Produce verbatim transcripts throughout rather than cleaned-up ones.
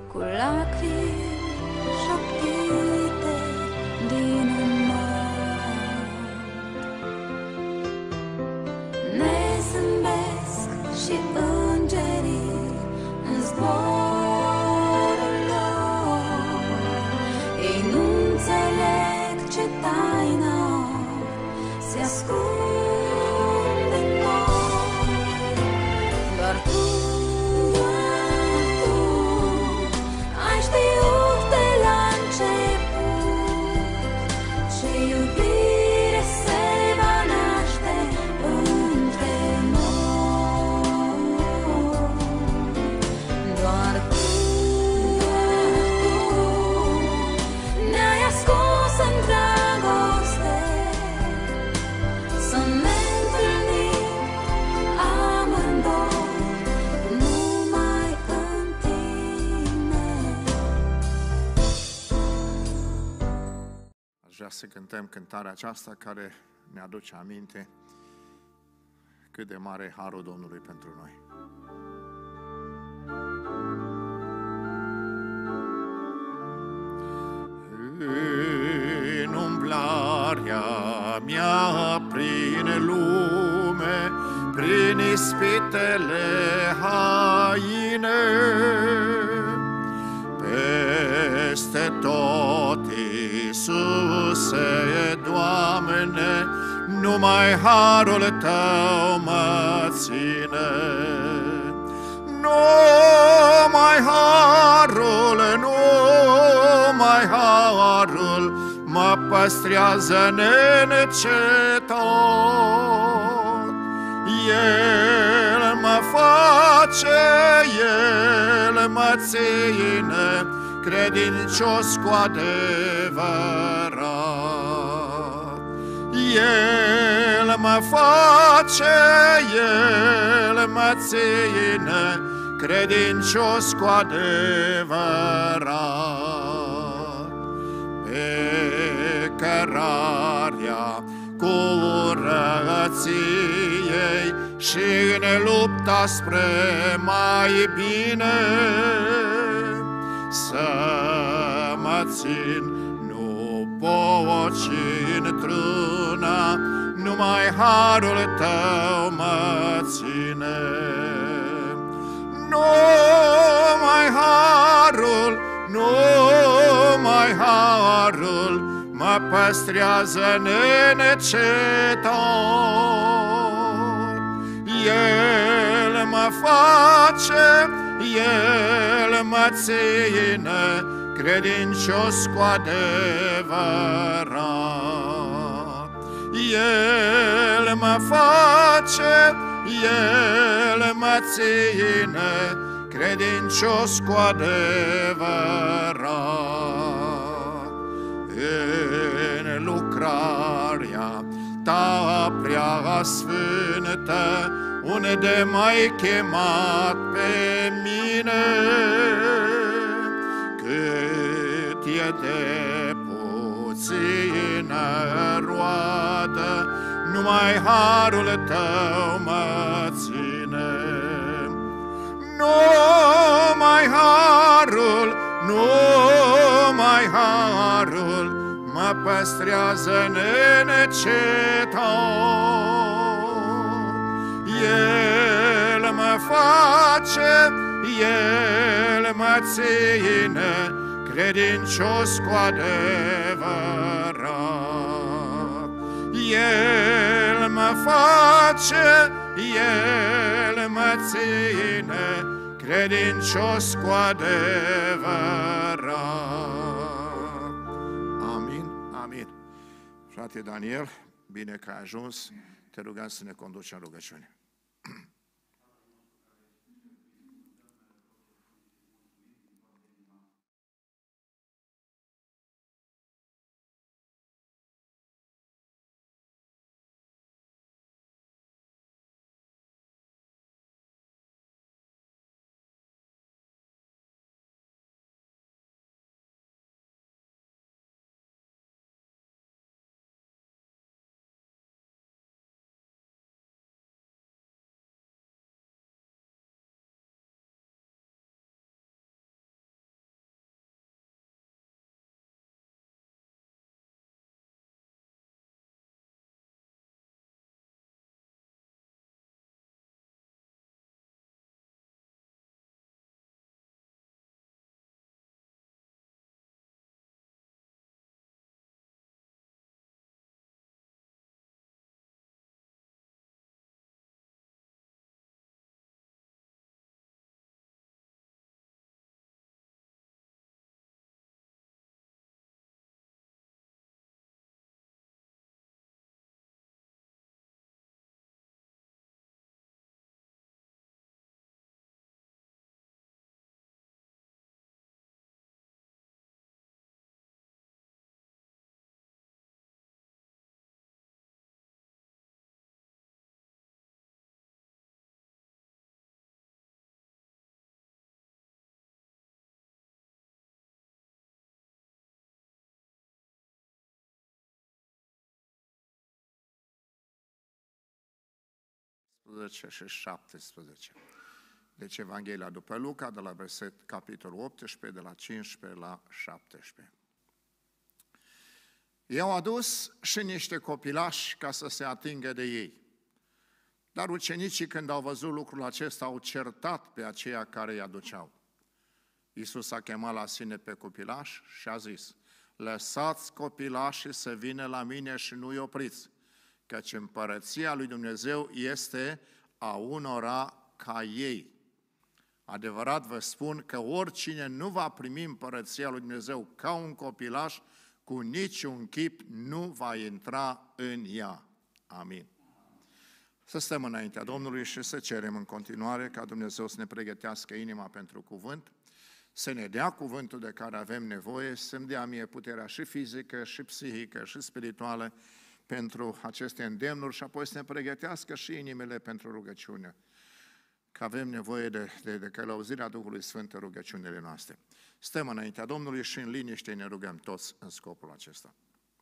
cu lacrimi șoptite din înalt. Ne zâmbesc și îngerii în zborul lor. Ei nu înțeleg ce taină se ascunde în noi. Doar tu, tu ai știut de la început ce iubire se va naște între noi. Doar tu, tu ne-ai ascuns în dragoste, să ne întâlnim amândoi numai în tine. Aș vrea să cântăm cântarea aceasta care ne aduce aminte cât de mare e harul Domnului pentru noi. În umblarea mea prin lume, prin ispitele haine, peste tot, Iisuse, Doamne, numai harul Tău mă ține. Numai harul, numai harul mă păstrează neîncetat. El mă face, El mă ține credincios cu adevărat. El mă face, El mă ține credincios cu adevărat. Pe cărarea curăției și în lupta spre mai bine, să mă țin, nu pot și într-una, numai harul Tău mă ține. Numai harul, numai harul mă păstrează neîncetat. El mă face, El mă ține credincios cu adevărat. El mă face, El mă ține credincios cu adevărat. În lucrarea Ta prea sfântă, unde m-ai chemat pe mine, cât e de puțină roadă, numai harul Tău mă ține. Numai harul, numai harul mă păstrează neîncetat. El mă face, El mă ține credincios cu adevărat. El mă face, El mă ține credincios cu adevărat. Amin, amin. Frate Daniel, bine că ai ajuns. Te rugăm să ne conduci în rugăciune. șaisprezece și șaptesprezece. Deci Evanghelia după Luca, de la verset capitolul optsprezece, de la cincisprezece la șaptesprezece. I-au adus și niște copilași ca să se atingă de ei. Dar ucenicii, când au văzut lucrul acesta, au certat pe aceia care îi aduceau. Iisus a chemat la sine pe copilași și a zis: lăsați copilașii să vină la mine și nu-i opriți, căci împărăția lui Dumnezeu este a unora ca ei. Adevărat vă spun că oricine nu va primi împărăția lui Dumnezeu ca un copilaș, cu niciun chip nu va intra în ea. Amin. Să stăm înaintea Domnului și să cerem în continuare ca Dumnezeu să ne pregătească inima pentru cuvânt, să ne dea cuvântul de care avem nevoie, să-mi dea mie puterea și fizică, și psihică, și spirituală pentru aceste îndemnuri și apoi să ne pregătească și inimile pentru rugăciune, că avem nevoie de, de, de călăuzirea Duhului Sfânt în rugăciunile noastre. Stăm înaintea Domnului și în liniște ne rugăm toți în scopul acesta.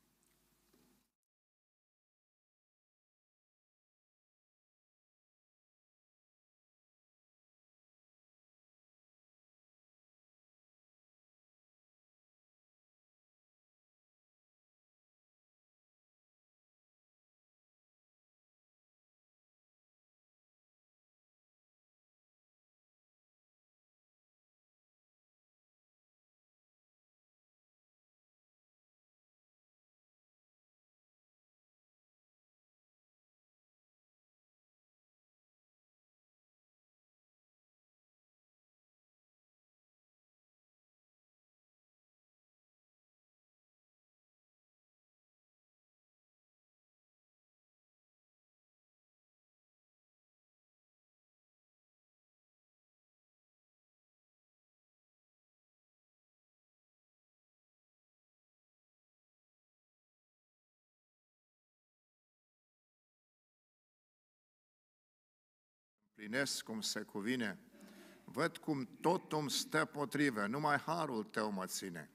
Plinesc cum se cuvine, văd cum totul îmi stă potrivă, numai harul tău mă ține.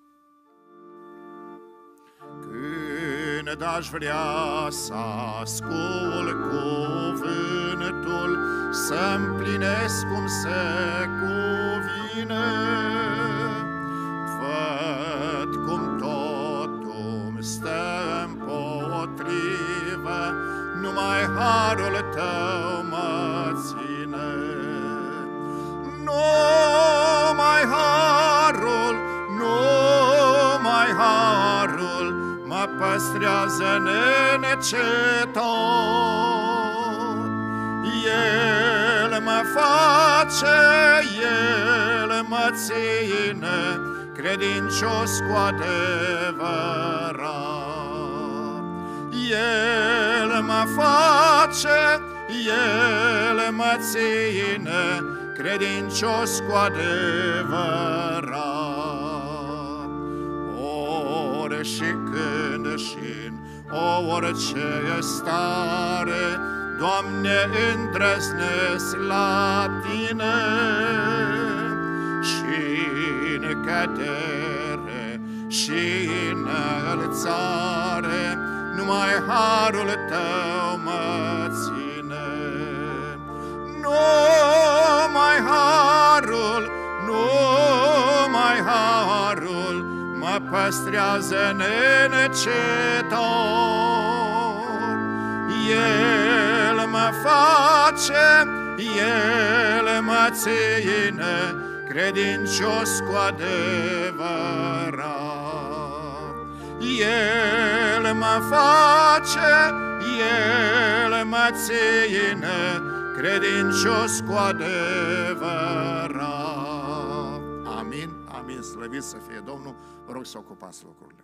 Când aș vrea să ascult cuvântul, să-mi plinesc cum se cuvine, văd cum totul îmi stă împotrivă, numai harul tău mă ține. Numai harul, numai harul mă păstrează nenecetat. El mă face, El mă ține, credincios cu adevărat. El mă face, El mă ține, credincios cu adevărat. Ore și când și în orice stare, Doamne, îndrăznesc la Tine, și în cădere și înălțare, numai harul Tău mă ține. Numai harul, numai harul mă păstrează nenecetat. El mă face, El mă ține, credincios cu adevărat. El mă face, El mă ține, credincios cu adevărat. Amin, amin, slăvit să fie Domnul. Vă rog să ocupați locurile.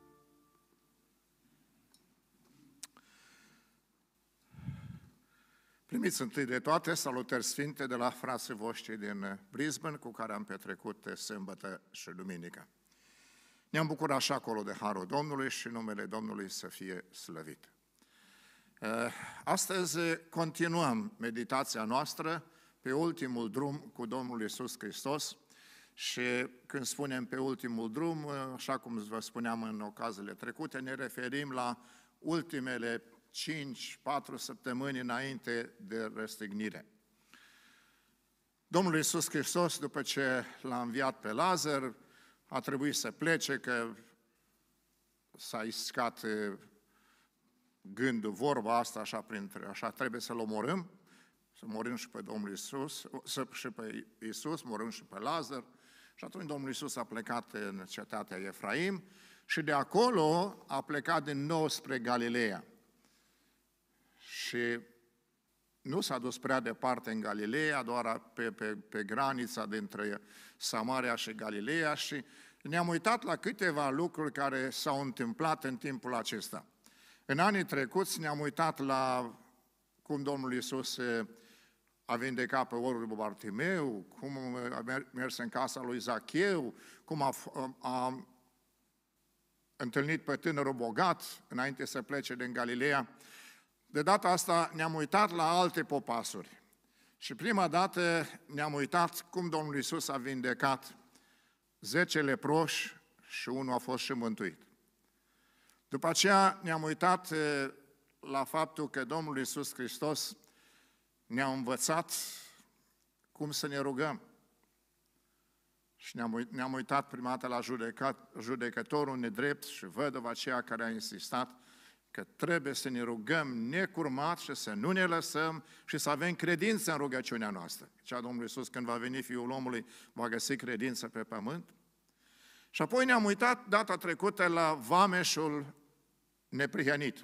Primiți întâi de toate salutări sfinte de la frații voștri din Brisbane, cu care am petrecut sâmbătă și duminică. Ne-am bucurat și acolo de harul Domnului și numele Domnului să fie slăvit. Astăzi continuăm meditația noastră pe ultimul drum cu Domnul Iisus Hristos și când spunem pe ultimul drum, așa cum vă spuneam în ocaziile trecute, ne referim la ultimele cinci patru săptămâni înainte de răstignire. Domnul Iisus Hristos, după ce l-a înviat pe Lazar, a trebuit să plece, că s-a iscat gândul, vorba asta, așa, printre, așa trebuie să-L omorâm, să morim și pe Domnul Iisus, să, și pe Iisus, morim și pe Lazar. Și atunci Domnul Iisus a plecat în cetatea Efraim și de acolo a plecat din nou spre Galileea. Și nu s-a dus prea departe în Galileea, doar pe, pe, pe granița dintre Samaria și Galileea, și ne-am uitat la câteva lucruri care s-au întâmplat în timpul acesta. În anii trecuți ne-am uitat la cum Domnul Iisus a vindecat pe orul lui Bartimeu, cum a mers în casa lui Zacheu, cum a, a întâlnit pe tânărul bogat înainte să plece din Galileea. De data asta ne-am uitat la alte popasuri. Și prima dată ne-am uitat cum Domnul Iisus a vindecat zece leproși și unul a fost și mântuit. După aceea ne-am uitat la faptul că Domnul Iisus Hristos ne-a învățat cum să ne rugăm. Și ne-am uit, ne-am uitat prima dată la judecat, judecătorul nedrept și văduva aceea care a insistat că trebuie să ne rugăm necurmat și să nu ne lăsăm și să avem credință în rugăciunea noastră. Cea Domnul Iisus, când va veni Fiul omului, va găsi credință pe pământ. Și apoi ne-am uitat data trecută la vameșul neprihănit.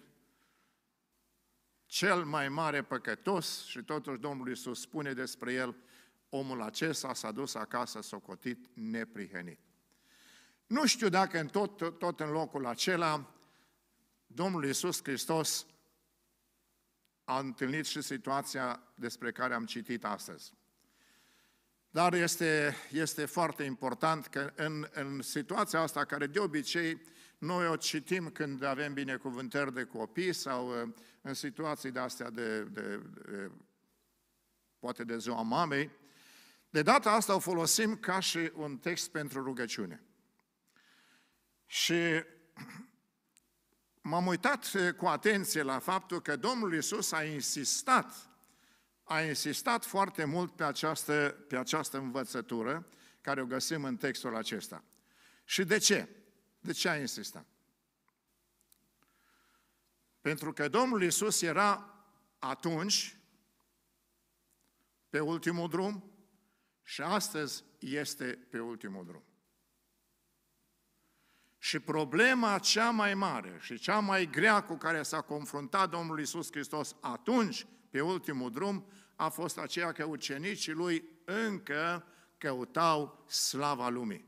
Cel mai mare păcătos, și totuși Domnul Iisus spune despre el, omul acesta s-a dus acasă socotit neprihănit. Nu știu dacă în tot, tot, tot în locul acela Domnul Iisus Hristos a întâlnit și situația despre care am citit astăzi. Dar este, este foarte important că în, în situația asta, care de obicei noi o citim când avem binecuvântări de copii sau în situații de-astea de, de, de, poate de ziua mamei, de data asta o folosim ca și un text pentru rugăciune. Și m-am uitat cu atenție la faptul că Domnul Iisus a insistat, a insistat foarte mult pe această, pe această învățătură care o găsim în textul acesta. Și de ce? De ce a insistat? Pentru că Domnul Iisus era atunci pe ultimul drum și astăzi este pe ultimul drum. Și problema cea mai mare și cea mai grea cu care s-a confruntat Domnul Iisus Hristos atunci, pe ultimul drum, a fost aceea că ucenicii Lui încă căutau slava lumii.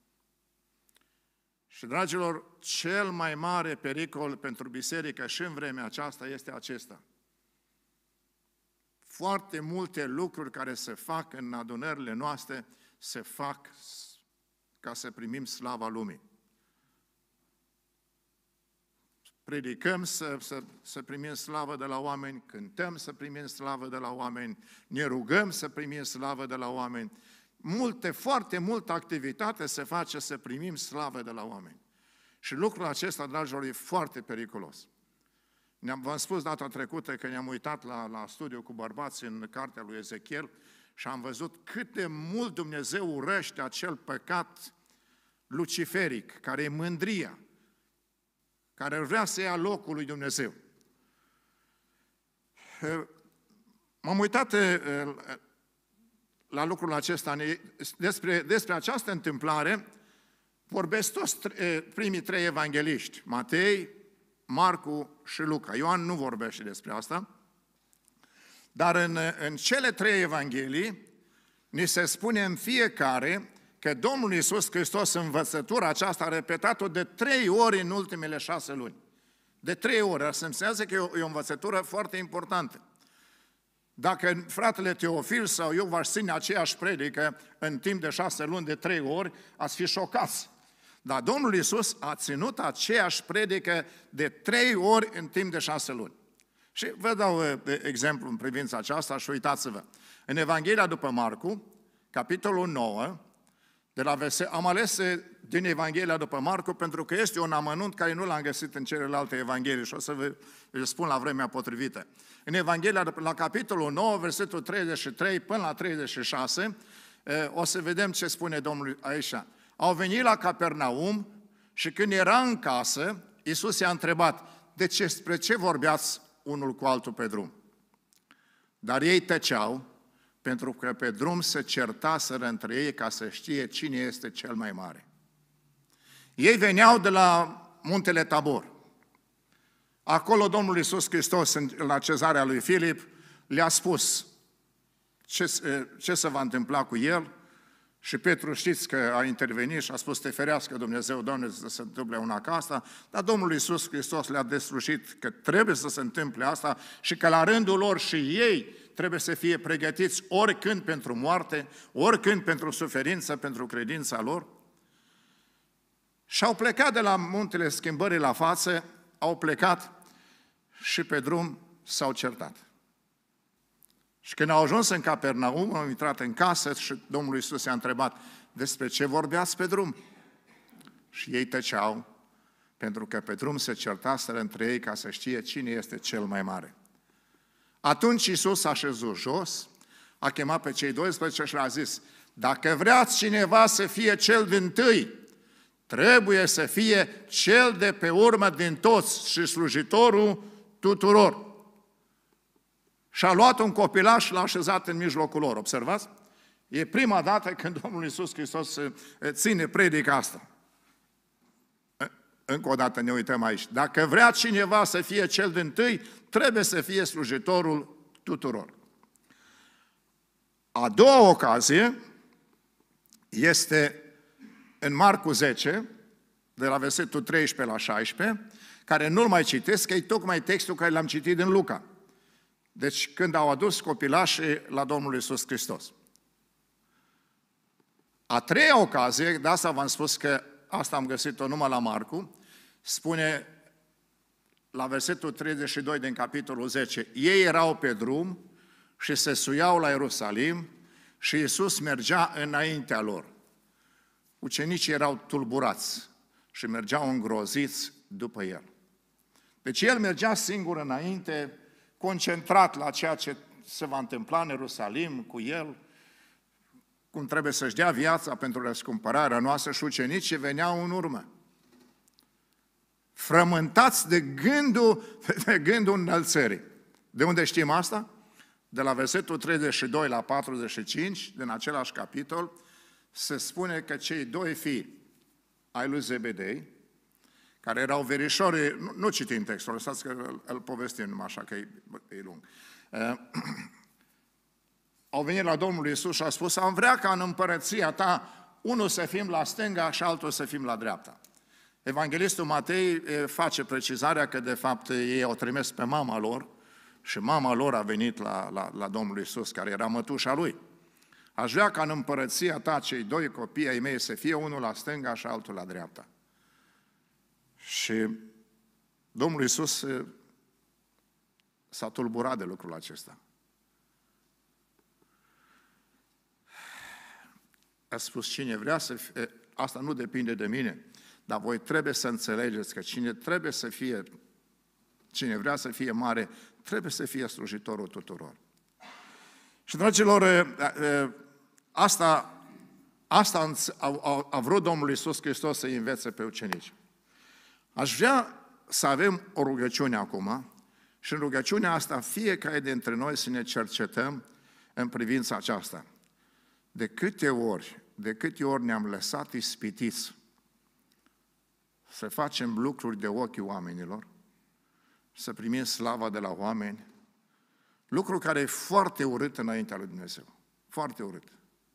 Și, dragilor, cel mai mare pericol pentru biserică și în vremea aceasta este acesta. Foarte multe lucruri care se fac în adunările noastre se fac ca să primim slava lumii. Predicăm să, să, să primim slavă de la oameni, cântăm să primim slavă de la oameni, ne rugăm să primim slavă de la oameni. Multe, foarte multă activitate se face să primim slavă de la oameni. Și lucrul acesta, dragilor, e foarte periculos. Ne-am, v-am spus data trecută că ne-am uitat la, la studiu cu bărbați în cartea lui Ezechiel și am văzut cât de mult Dumnezeu urăște acel păcat luciferic, care e mândria, care vrea să ia locul lui Dumnezeu. M-am uitat la lucrul acesta, despre, despre această întâmplare vorbesc toți primii trei evangeliști, Matei, Marcu și Luca. Ioan nu vorbește despre asta, dar în, în cele trei evanghelii ni se spune în fiecare că Domnul Iisus Hristos, învățătura aceasta, a repetat-o de trei ori în ultimele șase luni. De trei ori. Asta înseamnă că e o, e o învățătură foarte importantă. Dacă fratele Teofil sau eu v-aș ține aceeași predică în timp de șase luni, de trei ori, ați fi șocați. Dar Domnul Iisus a ținut aceeași predică de trei ori în timp de șase luni. Și vă dau exemplu în privința aceasta și uitați-vă. În Evanghelia după Marcu, capitolul nouă, de la verset, am ales din Evanghelia după Marcu, pentru că este un amănunt care nu l-am găsit în celelalte evanghelii și o să vă vă spun la vremea potrivită. În Evanghelia, la capitolul nouă, versetul treizeci și trei până la treizeci și șase, o să vedem ce spune Domnul aici. Au venit la Capernaum și când era în casă, Iisus i-a întrebat, de ce, spre ce vorbeați unul cu altul pe drum? Dar ei tăceau, pentru că pe drum se certaseră între ei ca să știe cine este cel mai mare. Ei veneau de la muntele Tabor. Acolo Domnul Iisus Hristos, la cezarea lui Filip, le-a spus ce, ce se va întâmpla cu el și Petru știți că a intervenit și a spus, te ferească Dumnezeu, Doamne, să se întâmple una ca asta, dar Domnul Iisus Hristos le-a deslușit că trebuie să se întâmple asta și că la rândul lor și ei trebuie să fie pregătiți oricând pentru moarte, oricând pentru suferință, pentru credința lor. Și au plecat de la muntele Schimbării la față, au plecat și pe drum s-au certat. Și când au ajuns în Capernaum, au intrat în casă și Domnul Iisus i-a întrebat, despre ce vorbeați pe drum? Și ei tăceau, pentru că pe drum se certaseră între ei ca să știe cine este cel mai mare. Atunci Iisus a șezut jos, a chemat pe cei doisprezece și le-a zis, dacă vreați cineva să fie cel dintâi, trebuie să fie cel de pe urmă din toți și slujitorul tuturor. Și a luat un copilaș și l-a așezat în mijlocul lor. Observați? E prima dată când Domnul Iisus Hristos ține predica asta. Încă o dată ne uităm aici. Dacă vrea cineva să fie cel dintâi, trebuie să fie slujitorul tuturor. A doua ocazie este în Marcu zece, de la versetul treisprezece la șaisprezece, care nu-l mai citesc, că e tocmai textul care l-am citit din Luca. Deci când au adus copilașii la Domnul Iisus Hristos. A treia ocazie, de asta v-am spus că asta am găsit-o numai la Marcu, spune la versetul treizeci și doi din capitolul zece, ei erau pe drum și se suiau la Ierusalim și Iisus mergea înaintea lor. Ucenicii erau tulburați și mergeau îngroziți după el. Deci el mergea singur înainte, concentrat la ceea ce se va întâmpla în Ierusalim cu el, cum trebuie să-și dea viața pentru răscumpărarea noastră și ucenicii veneau în urmă. Frământați de gândul, de gândul înălțării. De unde știm asta? De la versetul treizeci și doi la patruzeci și cinci, din același capitol, se spune că cei doi fii ai lui Zebedei, care erau verișori, nu, nu citim textul, lăsați că îl, îl povestim numai așa, că e, e lung. Uh, au venit la Domnul Iisus și au spus, am vrea ca în împărăția ta, unul să fim la stânga și altul să fim la dreapta. Evanghelistul Matei face precizarea că de fapt ei au trimis pe mama lor și mama lor a venit la, la, la Domnul Iisus, care era mătușa lui. Aș vrea ca în împărăția ta cei doi copii ai mei să fie unul la stânga și altul la dreapta. Și Domnul Iisus s-a tulburat de lucrul acesta. A spus, cine vrea să fie, asta nu depinde de mine, dar voi trebuie să înțelegeți că cine trebuie să fie, cine vrea să fie mare, trebuie să fie slujitorul tuturor. Și, dragilor, asta, asta a, a, a vrut Domnul Iisus Hristos să-i învețe pe ucenici. Aș vrea să avem o rugăciune acum și în rugăciunea asta fiecare dintre noi să ne cercetăm în privința aceasta. De câte ori, de câte ori ne-am lăsat ispitiți să facem lucruri de ochii oamenilor, să primim slava de la oameni, lucru care e foarte urât înaintea lui Dumnezeu. Foarte urât.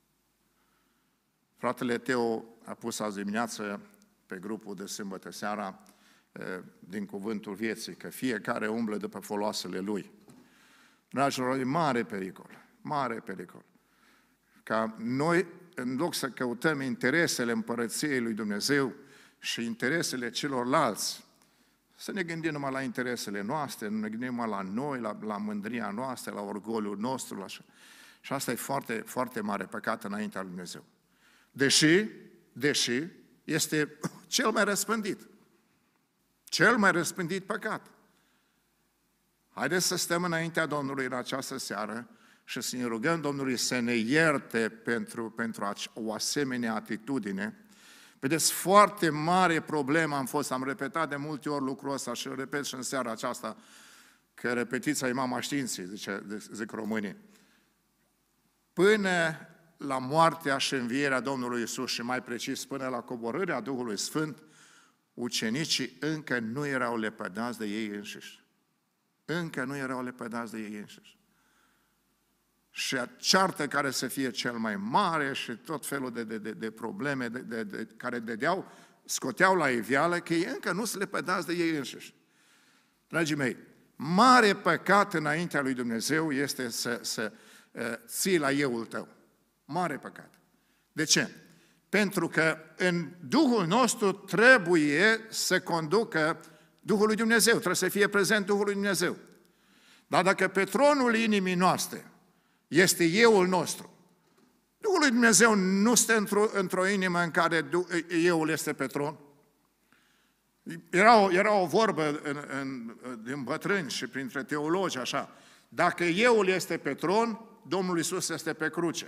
Fratele Teo a pus azi dimineață pe grupul de sâmbătă seara din Cuvântul Vieții, că fiecare umblă după foloasele lui. Dragilor, e mare pericol, mare pericol. Ca noi, în loc să căutăm interesele împărăției lui Dumnezeu și interesele celorlalți, să ne gândim numai la interesele noastre, nu ne gândim numai la noi, la, la mândria noastră, la orgoliul nostru, la așa. Și asta e foarte, foarte mare păcat înaintea lui Dumnezeu. Deși, deși, este cel mai răspândit. Cel mai răspândit păcat. Haideți să stăm înaintea Domnului în această seară și să ne rugăm Domnului să ne ierte pentru, pentru o asemenea atitudine. Vedeți, foarte mare problemă am fost, am repetat de multe ori lucrul ăsta și îl repet și în seara aceasta, că repetiția e mama științei, zice, zic românii. Până la moartea și învierea Domnului Iisus și mai precis până la coborârea Duhului Sfânt, ucenicii încă nu erau lepădați de ei înșiși. Încă nu erau lepădați de ei înșiși. Și ceartă care să fie cel mai mare și tot felul de, de, de, de probleme de, de, de, care dădeau, scoteau la iveală că ei încă nu se lepădați de ei înșiși. Dragii mei, mare păcat înaintea lui Dumnezeu este să, să uh, ții la euul tău. Mare păcat. De ce? Pentru că în Duhul nostru trebuie să conducă Duhul lui Dumnezeu, trebuie să fie prezent Duhul lui Dumnezeu. Dar dacă pe tronul inimii noastre este euul nostru, Duhul lui Dumnezeu nu stă într-o, într-o inimă în care euul este pe tron. Era o, era o vorbă în, în, din bătrâni și printre teologi așa, dacă euul este pe tron, Domnul Iisus este pe cruce.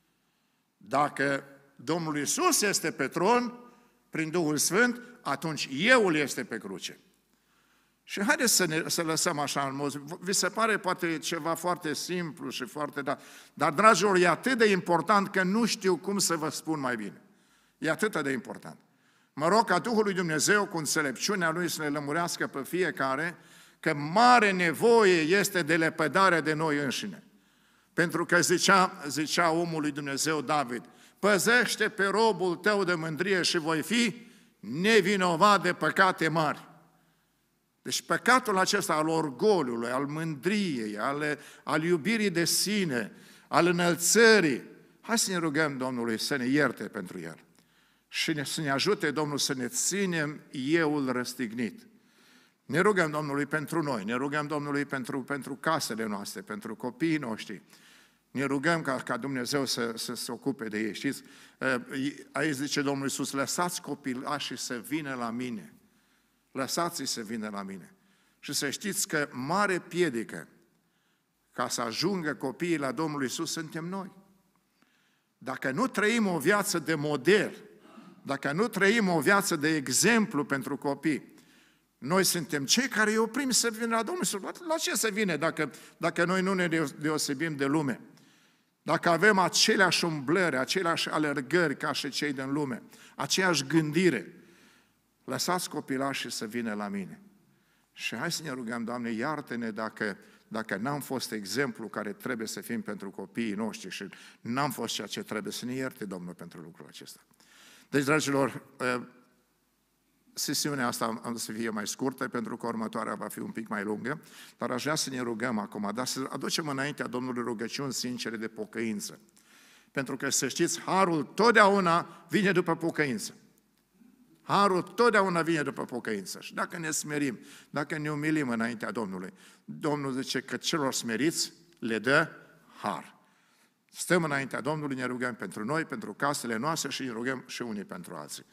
Dacă Domnul Iisus este pe tron, prin Duhul Sfânt, atunci euul este pe cruce. Și haideți să, ne, să lăsăm așa în mod. Vi se pare poate ceva foarte simplu și foarte... Da, dar, dragilor, e atât de important că nu știu cum să vă spun mai bine. E atât de important. Mă rog ca Duhul lui Dumnezeu, cu înțelepciunea Lui, să ne lămurească pe fiecare că mare nevoie este de lepădare de noi înșine. Pentru că zicea, zicea omul lui Dumnezeu David, păzește pe robul tău de mândrie și voi fi nevinovat de păcate mari. Deci păcatul acesta al orgoliului, al mândriei, al, al iubirii de sine, al înălțării, hai să ne rugăm Domnului să ne ierte pentru el. Și ne, să ne ajute Domnul să ne ținem euul răstignit. Ne rugăm Domnului pentru noi, ne rugăm Domnului pentru, pentru casele noastre, pentru copiii noștri. Ne rugăm ca, ca Dumnezeu să, să se ocupe de ei. Știți, aici zice Domnul Iisus, lăsați copilașii să vină la mine. Lăsați-i să vină la mine. Și să știți că mare piedică ca să ajungă copiii la Domnul Iisus suntem noi. Dacă nu trăim o viață de model, dacă nu trăim o viață de exemplu pentru copii, noi suntem cei care îi oprim să vină la Domnul Iisus. La ce să vină dacă, dacă noi nu ne deosebim de lume? Dacă avem aceleași umblări, aceleași alergări ca și cei din lume, aceeași gândire, lăsați copilașii să vină la mine. Și hai să ne rugăm, Doamne, iartă-ne dacă, dacă n-am fost exemplu care trebuie să fim pentru copiii noștri și n-am fost ceea ce trebuie, să ne ierte, Domnul, pentru lucrul acesta. Deci, dragilor, sesiunea asta am să fie mai scurtă, pentru că următoarea va fi un pic mai lungă, dar aș vrea să ne rugăm acum, dar să aducem înaintea Domnului rugăciuni sincere de pocăință. Pentru că, să știți, harul totdeauna vine după pocăință. Harul totdeauna vine după pocăință. Și dacă ne smerim, dacă ne umilim înaintea Domnului, Domnul zice că celor smeriți le dă har. Stăm înaintea Domnului, ne rugăm pentru noi, pentru casele noastre și ne rugăm și unii pentru alții.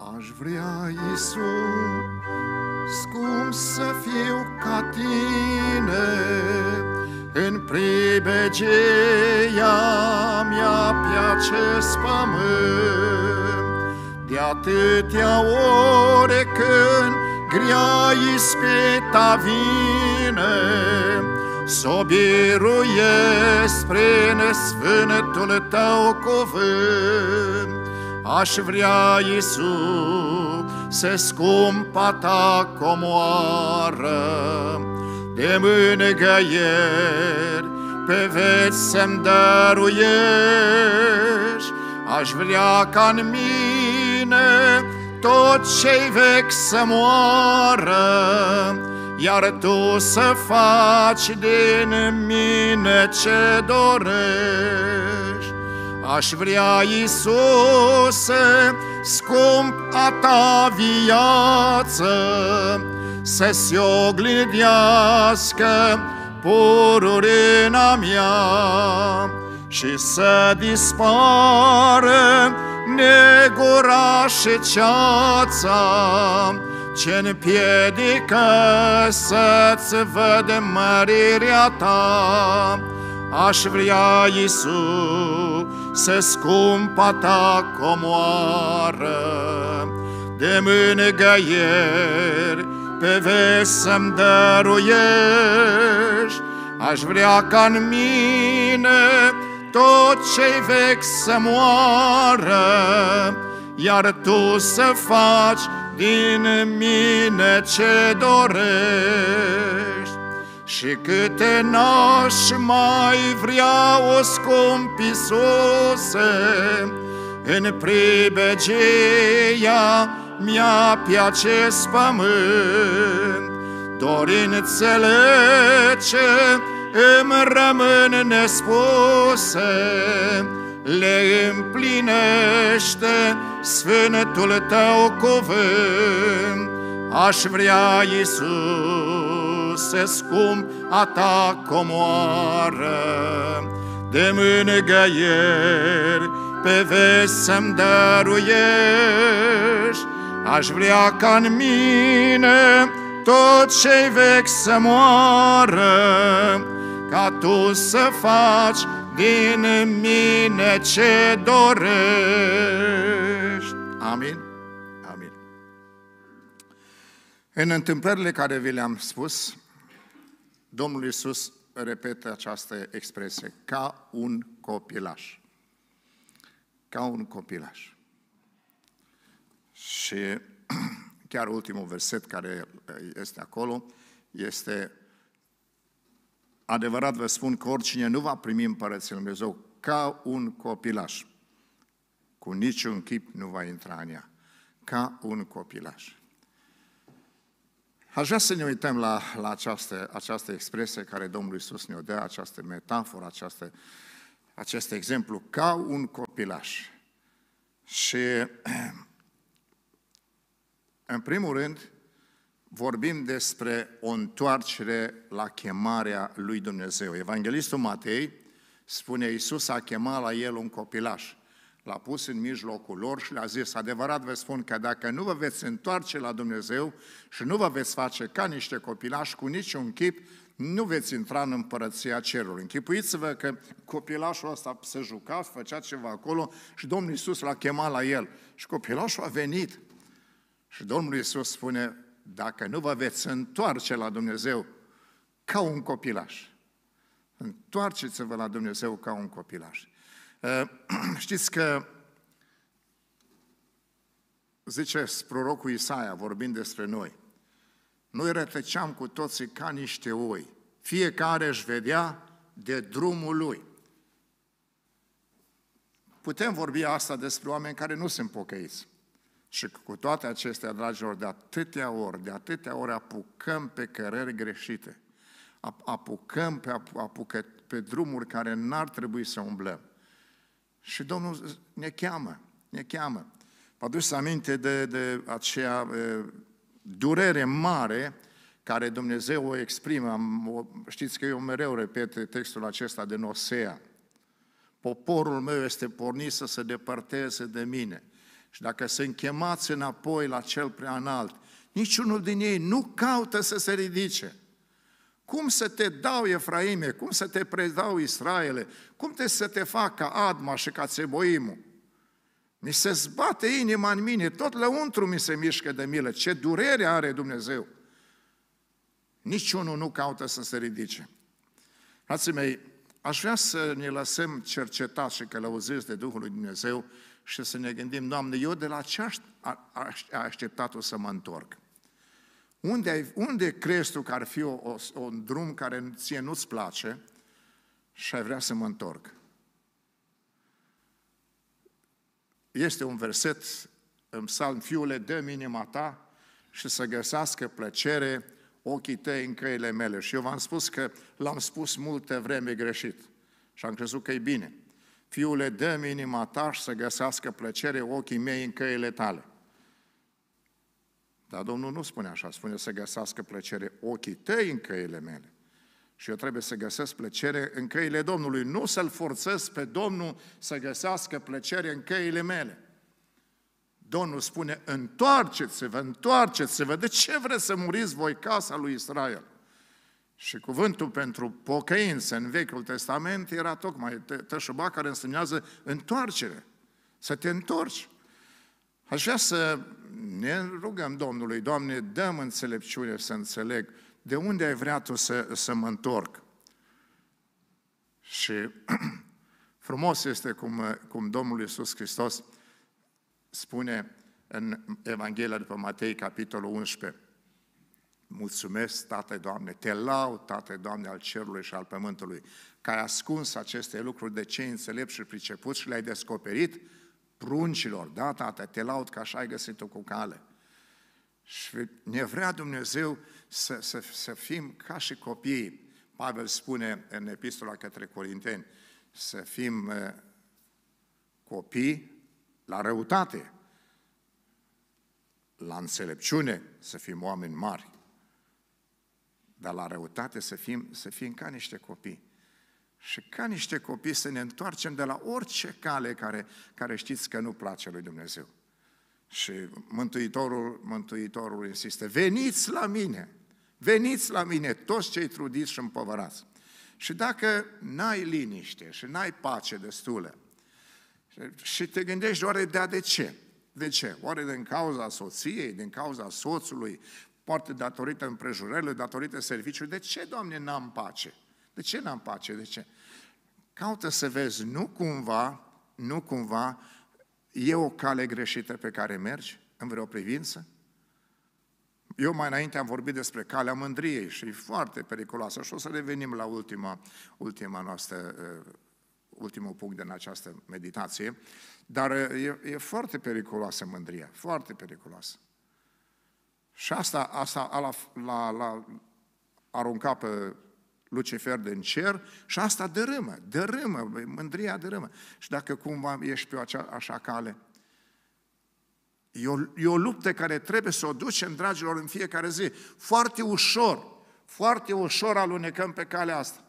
Aș vrea, Iisus, cum să fiu ca tine, în pribegia mea pe acest pământ. De atâtea ore când grea ispita vine, s-o biruiesc prin sfântul tău cuvânt. Aș vrea, Iisus, să scumpa ta comoară de mângâieri pe veci să-mi dăruiești. Aș vrea ca-n mine tot ce-i vechi să moară, iar tu să faci din mine ce dorești. Aș vrea, Iisuse, scump a ta viață, să se oglindească pururina mea și să dispară negura și ceața ce-mi piedică să-ți văd mărirea ta. Aș vrea, Iisus, să scumpa ta comoară de mângâieri pe veci să-mi dăruiești. Aș vrea ca-n mine tot ce-i vechi să moară, iar tu să faci din mine ce dorești. Și câte n-aș mai vrea, o scump Iisuse, în pribegia mea pe acest pământ, dorințele ce îmi rămân nespuse, le împlinește sfântul tău cuvânt. Aș vrea, Iisus, să scump a ta comoară de mângâieri pe veci să-mi dăruiești. Aș vrea ca-n mine tot ce-i vechi să moară, ca tu să faci din mine ce dorești. Amin. Amin. În întâmplările care vi le-am spus, Domnul Iisus repetă această expresie, ca un copilaș. Ca un copilaș. Și chiar ultimul verset care este acolo este: adevărat vă spun că oricine nu va primi împărăția lui Dumnezeu ca un copilaș, cu niciun chip nu va intra în ea. Ca un copilaș. Aș vrea să ne uităm la, la această, această expresie care Domnul Iisus ne-o dă, această metaforă, această, acest exemplu, ca un copilaș. Și în primul rând vorbim despre o întoarcere la chemarea lui Dumnezeu. Evanghelistul Matei spune: Iisus a chemat la el un copilaș, l-a pus în mijlocul lor și le-a zis: adevărat vă spun că dacă nu vă veți întoarce la Dumnezeu și nu vă veți face ca niște copilași, cu niciun chip nu veți intra în împărăția cerului. Închipuiți-vă că copilașul ăsta se juca, făcea ceva acolo și Domnul Iisus l-a chemat la el. Și copilașul a venit. Și Domnul Iisus spune: dacă nu vă veți întoarce la Dumnezeu ca un copilaș, întoarceți-vă la Dumnezeu ca un copilaș. Știți că zice prorocul Isaia, vorbind despre noi, noi rătăceam cu toții ca niște oi, fiecare își vedea de drumul lui. Putem vorbi asta despre oameni care nu sunt pocăiți. Și cu toate acestea, dragilor, de atâtea ori, de atâtea ori apucăm pe cărări greșite, apucăm pe, apucă, pe drumuri care n-ar trebui să umblăm. Și Domnul ne cheamă, ne cheamă. Vă aduceți aminte de, de aceea e, durere mare care Dumnezeu o exprimă. Știți că eu mereu repet textul acesta de Osea. Poporul meu este pornit să se depărteze de mine. Și dacă sunt chemați înapoi la cel prea înalt, niciunul din ei nu caută să se ridice. Cum să te dau, Efraime? Cum să te predau, Israele? Cum te să te fac ca Adma și ca Țeboimul? Mi se zbate inima în mine, tot lăuntru mi se mișcă de milă. Ce durere are Dumnezeu! Niciunul nu caută să se ridice. Frații mei, aș vrea să ne lăsăm cercetați și călăuziți de Duhul lui Dumnezeu și să ne gândim, Doamne, eu de la ce ai așteptat-o să mă întorc? Unde, ai, unde crezi tu că ar fi o, o, un drum care ție nu-ți place și ai vrea să mă întorc? Este un verset în psalm, Fiule, dă-mi inima ta și să găsească plăcere ochii tăi în căile mele. Și eu v-am spus că l-am spus multă vreme greșit și am crezut că e bine. Fiule, dă-mi inima ta și să găsească plăcere ochii mei în căile tale. Dar Domnul nu spune așa, spune să găsească plăcere ochii tăi în căile mele. Și eu trebuie să găsesc plăcere în căile Domnului, nu să-L forțez pe Domnul să găsească plăcere în căile mele. Domnul spune, întoarceți-vă, întoarceți-vă, de ce vreți să muriți voi, casa lui Israel? Și cuvântul pentru pocăință în Vechiul Testament era tocmai tășuba, care însemnează întoarcere, să te întorci. Aș vrea să ne rugăm Domnului, Doamne, dă-mi înțelepciune să înțeleg de unde ai vrea Tu să, să mă întorc. Și frumos este cum, cum Domnul Iisus Hristos spune în Evanghelia după Matei, capitolul unsprezece, mulțumesc, Tată, Doamne, te laud, Tată, Doamne, al cerului și al pământului, că ai ascuns aceste lucruri de cei înțelepți și pricepuți și le-ai descoperit pruncilor. Da, Tată, te laud că așa ai găsit-o cu cale. Și ne vrea Dumnezeu să, să, să fim ca și copiii. Pavel spune în epistola către Corinteni, să fim uh, copii la răutate, la înțelepciune să fim oameni mari, dar la răutate să fim, să fim ca niște copii. Și ca niște copii să ne întoarcem de la orice cale care, care știți că nu place lui Dumnezeu. Și Mântuitorul, Mântuitorul insistă, veniți la mine, veniți la mine, toți cei trudiți și împovărați. Și dacă n-ai liniște și n-ai pace destulă, și te gândești, oare de, de ce? De ce? Oare din cauza soției, din cauza soțului, poate datorită împrejurărilor, datorită serviciului, de ce, Doamne, n-am pace? De ce n-am pace? De ce? Caută să vezi, nu cumva, nu cumva, e o cale greșită pe care mergi în vreo privință? Eu mai înainte am vorbit despre calea mândriei și e foarte periculoasă și o să revenim la ultima, ultima noastră, ultimul punct din această meditație, dar e, e foarte periculoasă mândria, foarte periculoasă. Și asta, asta a, la, la arunca pe Lucifer din cer și asta dărâmă, dărâmă, mândria dărâmă. Și dacă cumva ești pe acea, așa cale, e o, e o luptă care trebuie să o ducem, dragilor, în fiecare zi. Foarte ușor, foarte ușor alunecăm pe calea asta.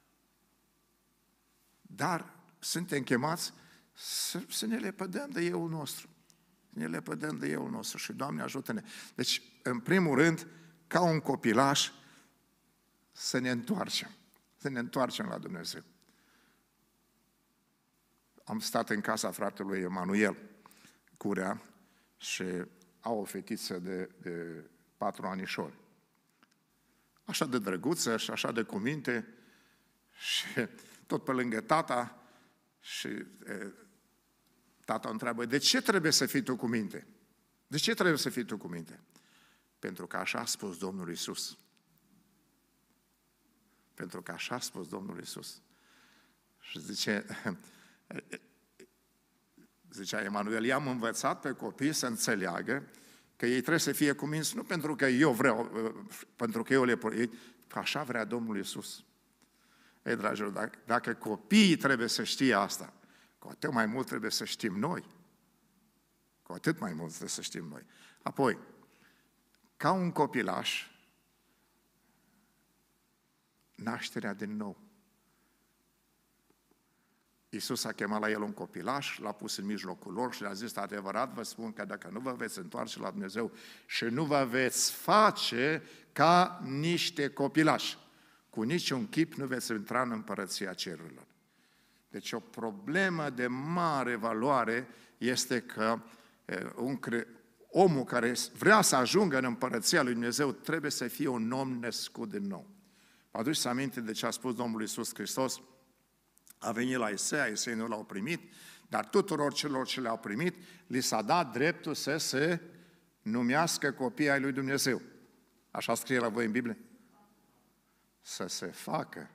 Dar suntem chemați să, să ne lepădăm de euul nostru. Să ne lepădăm de euul nostru și, Doamne, ajută-ne. Deci, în primul rând, ca un copilaș, să ne întoarcem. Să ne întoarcem la Dumnezeu. Am stat în casa fratelui Emanuel Curea și au o fetiță de, de patru anișori. Așa de drăguță și așa de cuminte și tot pe lângă tata și e, tata o întreabă, de ce trebuie să fii tu cu minte? De ce trebuie să fii tu cu minte? Pentru că așa a spus Domnul Iisus. Pentru că așa a spus Domnul Iisus. Și zice, zicea Emanuel, i-am învățat pe copii să înțeleagă că ei trebuie să fie cuminți, nu pentru că eu vreau, pentru că eu le pornesc, că așa vrea Domnul Iisus. Ei, dragilor, dacă, dacă copiii trebuie să știe asta, cu atât mai mult trebuie să știm noi. Cu atât mai mult trebuie să știm noi. Apoi, ca un copilaș, nașterea din nou. Iisus a chemat la el un copilaș, l-a pus în mijlocul lor și le-a zis, adevărat vă spun că dacă nu vă veți întoarce la Dumnezeu și nu vă veți face ca niște copilași, cu niciun chip nu veți intra în împărăția cerurilor. Deci o problemă de mare valoare este că un cre... omul care vrea să ajungă în împărăția lui Dumnezeu trebuie să fie un om născut din nou. Vă aduceți aminte de ce a spus Domnul Iisus Hristos? A venit la Isaia, Isaia nu l-au primit, dar tuturor celor ce le-au primit, li s-a dat dreptul să se numească copii ai lui Dumnezeu. Așa scrie la voi în Biblie? Să se facă.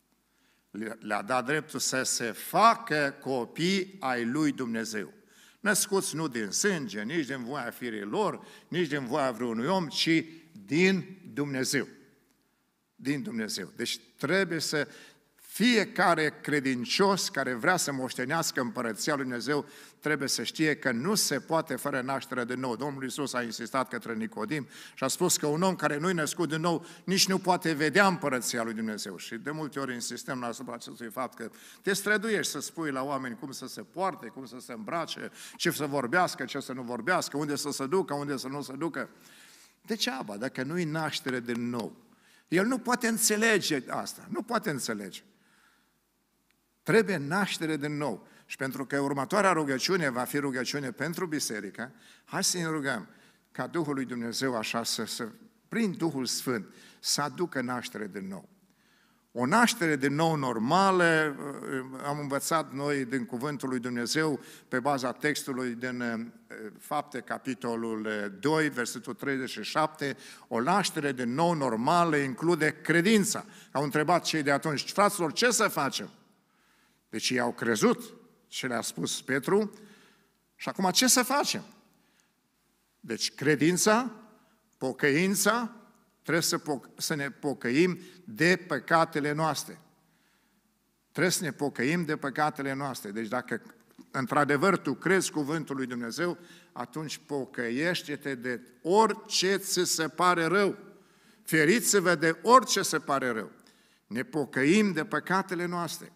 Le-a dat dreptul să se facă copii ai lui Dumnezeu. Născuți nu din sânge, nici din voia firii lor, nici din voia vreunui om, ci din Dumnezeu. Din Dumnezeu. Deci trebuie să fiecare credincios care vrea să moștenească împărăția lui Dumnezeu trebuie să știe că nu se poate fără naștere de nou. Domnul Iisus a insistat către Nicodim și a spus că un om care nu-i născut din nou nici nu poate vedea împărăția lui Dumnezeu. Și de multe ori insistăm asupra acestui fapt că te străduiești să spui la oameni cum să se poarte, cum să se îmbrace, ce să vorbească, ce să nu vorbească, unde să se ducă, unde să nu se ducă. Degeaba, dacă nu-i naștere din nou. El nu poate înțelege asta, nu poate înțelege. Trebuie naștere din nou. Și pentru că următoarea rugăciune va fi rugăciune pentru biserică, hai să ne rugăm ca Duhul lui Dumnezeu așa să, să prin Duhul Sfânt, să aducă naștere din nou. O naștere din nou normală, am învățat noi din Cuvântul lui Dumnezeu pe baza textului din Fapte, capitolul doi, versetul treizeci și șapte, o naștere din nou normală include credința. Au întrebat cei de atunci, fraților, ce să facem? Deci ei au crezut ce le-a spus Petru și acum ce să facem? Deci credința, pocăința, trebuie să, po- să ne pocăim de păcatele noastre. Trebuie să ne pocăim de păcatele noastre. Deci dacă într-adevăr tu crezi cuvântul lui Dumnezeu, atunci pocăiește-te de orice ți se pare rău. Feriți-vă de orice se pare rău. Ne pocăim de păcatele noastre.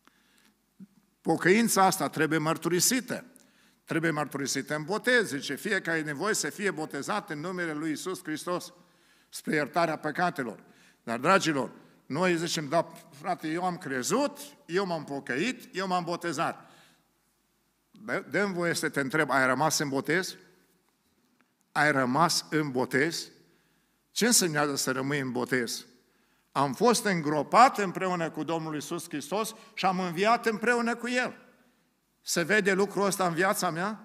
Pocăința asta trebuie mărturisită. Trebuie mărturisită în botez. Zice, fiecare e nevoie să fie botezat în numele lui Iisus Hristos spre iertarea păcatelor. Dar, dragilor, noi zicem, da, frate, eu am crezut, eu m-am pocăit, eu m-am botezat. Dă-mi voie să te întreb, ai rămas în botez? Ai rămas în botez? Ce înseamnă să rămâi în botez? Am fost îngropat împreună cu Domnul Iisus Hristos și am înviat împreună cu El. Se vede lucrul ăsta în viața mea?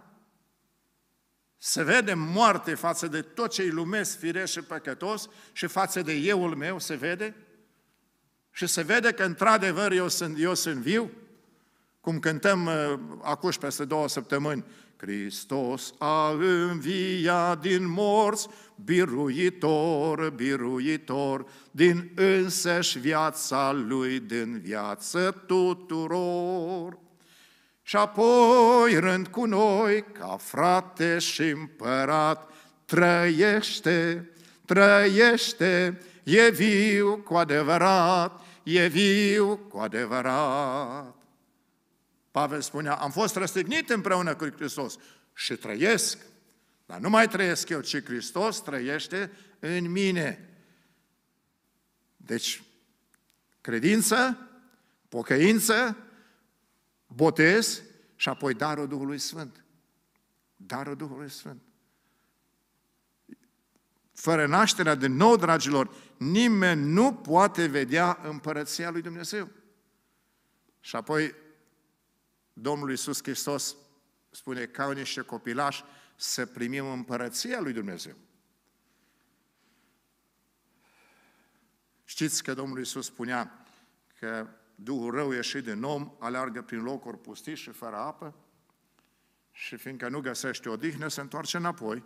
Se vede moarte față de tot ce-i lumesc, firesc și păcătos și față de euul meu, se vede? Și se vede că într-adevăr eu sunt, eu sunt viu? Cum cântăm uh, acuși peste două săptămâni, Hristos a înviat din morți, biruitor, biruitor, din însăși viața Lui, din viață tuturor. Și apoi rând cu noi, ca frate și împărat, trăiește, trăiește, e viu cu adevărat, e viu cu adevărat. Pavel spunea, am fost răstignit împreună cu Hristos și trăiesc, dar nu mai trăiesc eu, ci Hristos trăiește în mine. Deci, credință, pocăință, botez și apoi darul Duhului Sfânt. Darul Duhului Sfânt. Fără nașterea de nou, dragilor, nimeni nu poate vedea împărăția lui Dumnezeu. Și apoi Domnul Iisus Hristos spune, ca niște copilași, să primim împărăția lui Dumnezeu. Știți că Domnul Iisus spunea că Duhul rău ieșit din om aleargă prin locuri pustii și fără apă și fiindcă nu găsește odihnă, se întoarce înapoi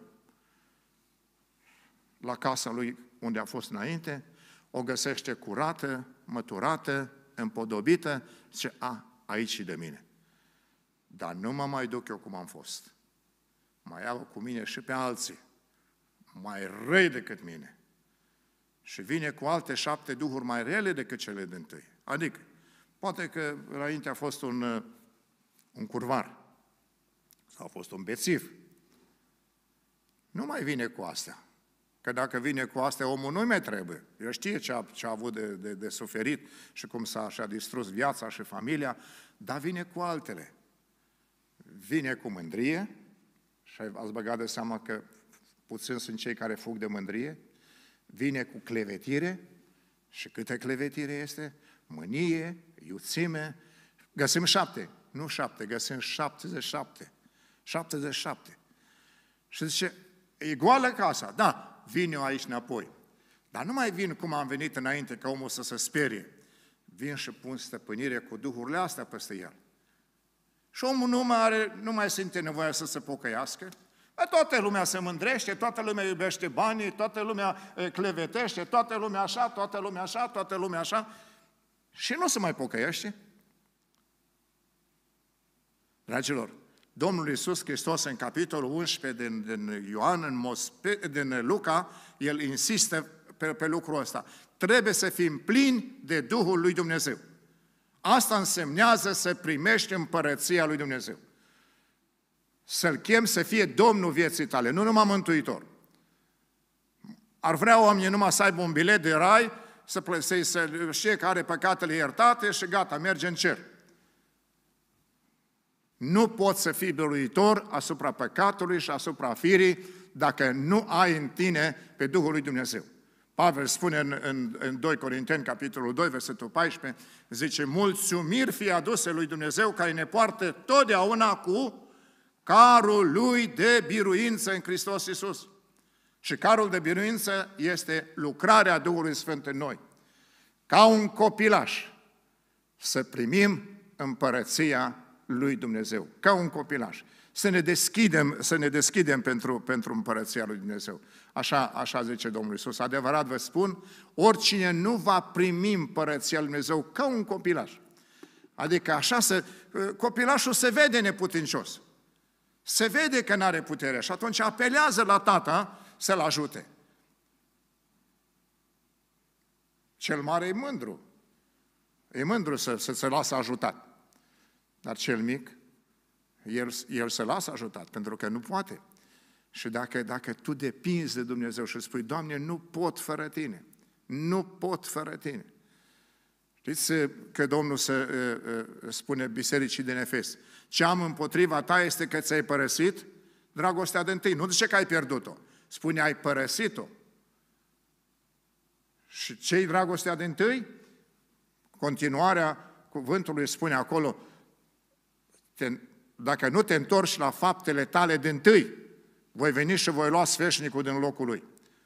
la casa lui unde a fost înainte, o găsește curată, măturată, împodobită, zice, a, aici e de mine. Dar nu mă mai duc eu cum am fost. Mai iau cu mine și pe alții, mai răi decât mine. Și vine cu alte șapte duhuri mai rele decât cele dintâi. Adică, poate că înainte a fost un un curvar sau a fost un bețiv. Nu mai vine cu astea. Că dacă vine cu astea, omul nu mai trebuie. El știe ce a, ce a avut de, de, de suferit și cum s-a și-a distrus viața și familia, dar vine cu altele. Vine cu mândrie, și ați băgat de seama că puțini sunt cei care fug de mândrie, vine cu clevetire, și câte clevetire este? Mânie, iuțime, găsim șapte, nu șapte, găsim șaptezeci și șapte. șaptezeci și șapte. Și zice, e goală casa, da, vin eu aici înapoi. Dar nu mai vin cum am venit înainte, ca omul să se sperie. Vin și pun stăpânire cu duhurile astea peste el. Și omul nu mai, are, nu mai simte nevoia să se pocăiască. Toată lumea se mândrește, toată lumea iubește banii, toată lumea clevetește, toată lumea așa, toată lumea așa, toată lumea așa. Și nu se mai pocăiește. Dragilor, Domnul Iisus Hristos în capitolul unsprezece din, din Ioan, în Mospe, din Luca, El insistă pe, pe lucrul ăsta. Trebuie să fim plini de Duhul lui Dumnezeu. Asta însemnează să primești împărăția lui Dumnezeu. Să-L chem să fie Domnul vieții tale, nu numai Mântuitor. Ar vrea oamenii numai să aibă un bilet de rai, să, să, să știe că are păcatele iertate și gata, merge în cer. Nu poți să fii biruitor asupra păcatului și asupra firii dacă nu ai în tine pe Duhul lui Dumnezeu. Pavel spune în, în, în doi Corinteni, capitolul doi, versetul paisprezece, zice, mulțumiri fie aduse lui Dumnezeu care ne poartă totdeauna cu carul lui de biruință în Hristos Iisus. Și carul de biruință este lucrarea Duhului Sfânt în noi. Ca un copilaș să primim împărăția lui Dumnezeu. Ca un copilaș. Să ne deschidem, să ne deschidem pentru, pentru împărăția lui Dumnezeu. Așa, așa zice Domnul Iisus. Adevărat vă spun, oricine nu va primi împărăția lui Dumnezeu ca un copilaș. Adică așa se, copilașul se vede neputincios. Se vede că nu are putere și atunci apelează la tata să-l ajute. Cel mare e mândru. E mândru să, să se lasă ajutat. Dar cel mic, el, el se lasă ajutat, pentru că nu poate. Și dacă, dacă tu depinzi de Dumnezeu și spui, Doamne, nu pot fără Tine, nu pot fără Tine. Știți că Domnul se, spune bisericii din Efes, ce am împotriva ta este că ți-ai părăsit dragostea de întâi. Nu zice că ai pierdut-o, spune ai părăsit-o. Și ce-i dragostea de întâi? Continuarea cuvântului spune acolo, te, dacă nu te întorci la faptele tale de întâi, voi veni și voi lua sfeșnicul din locul lui.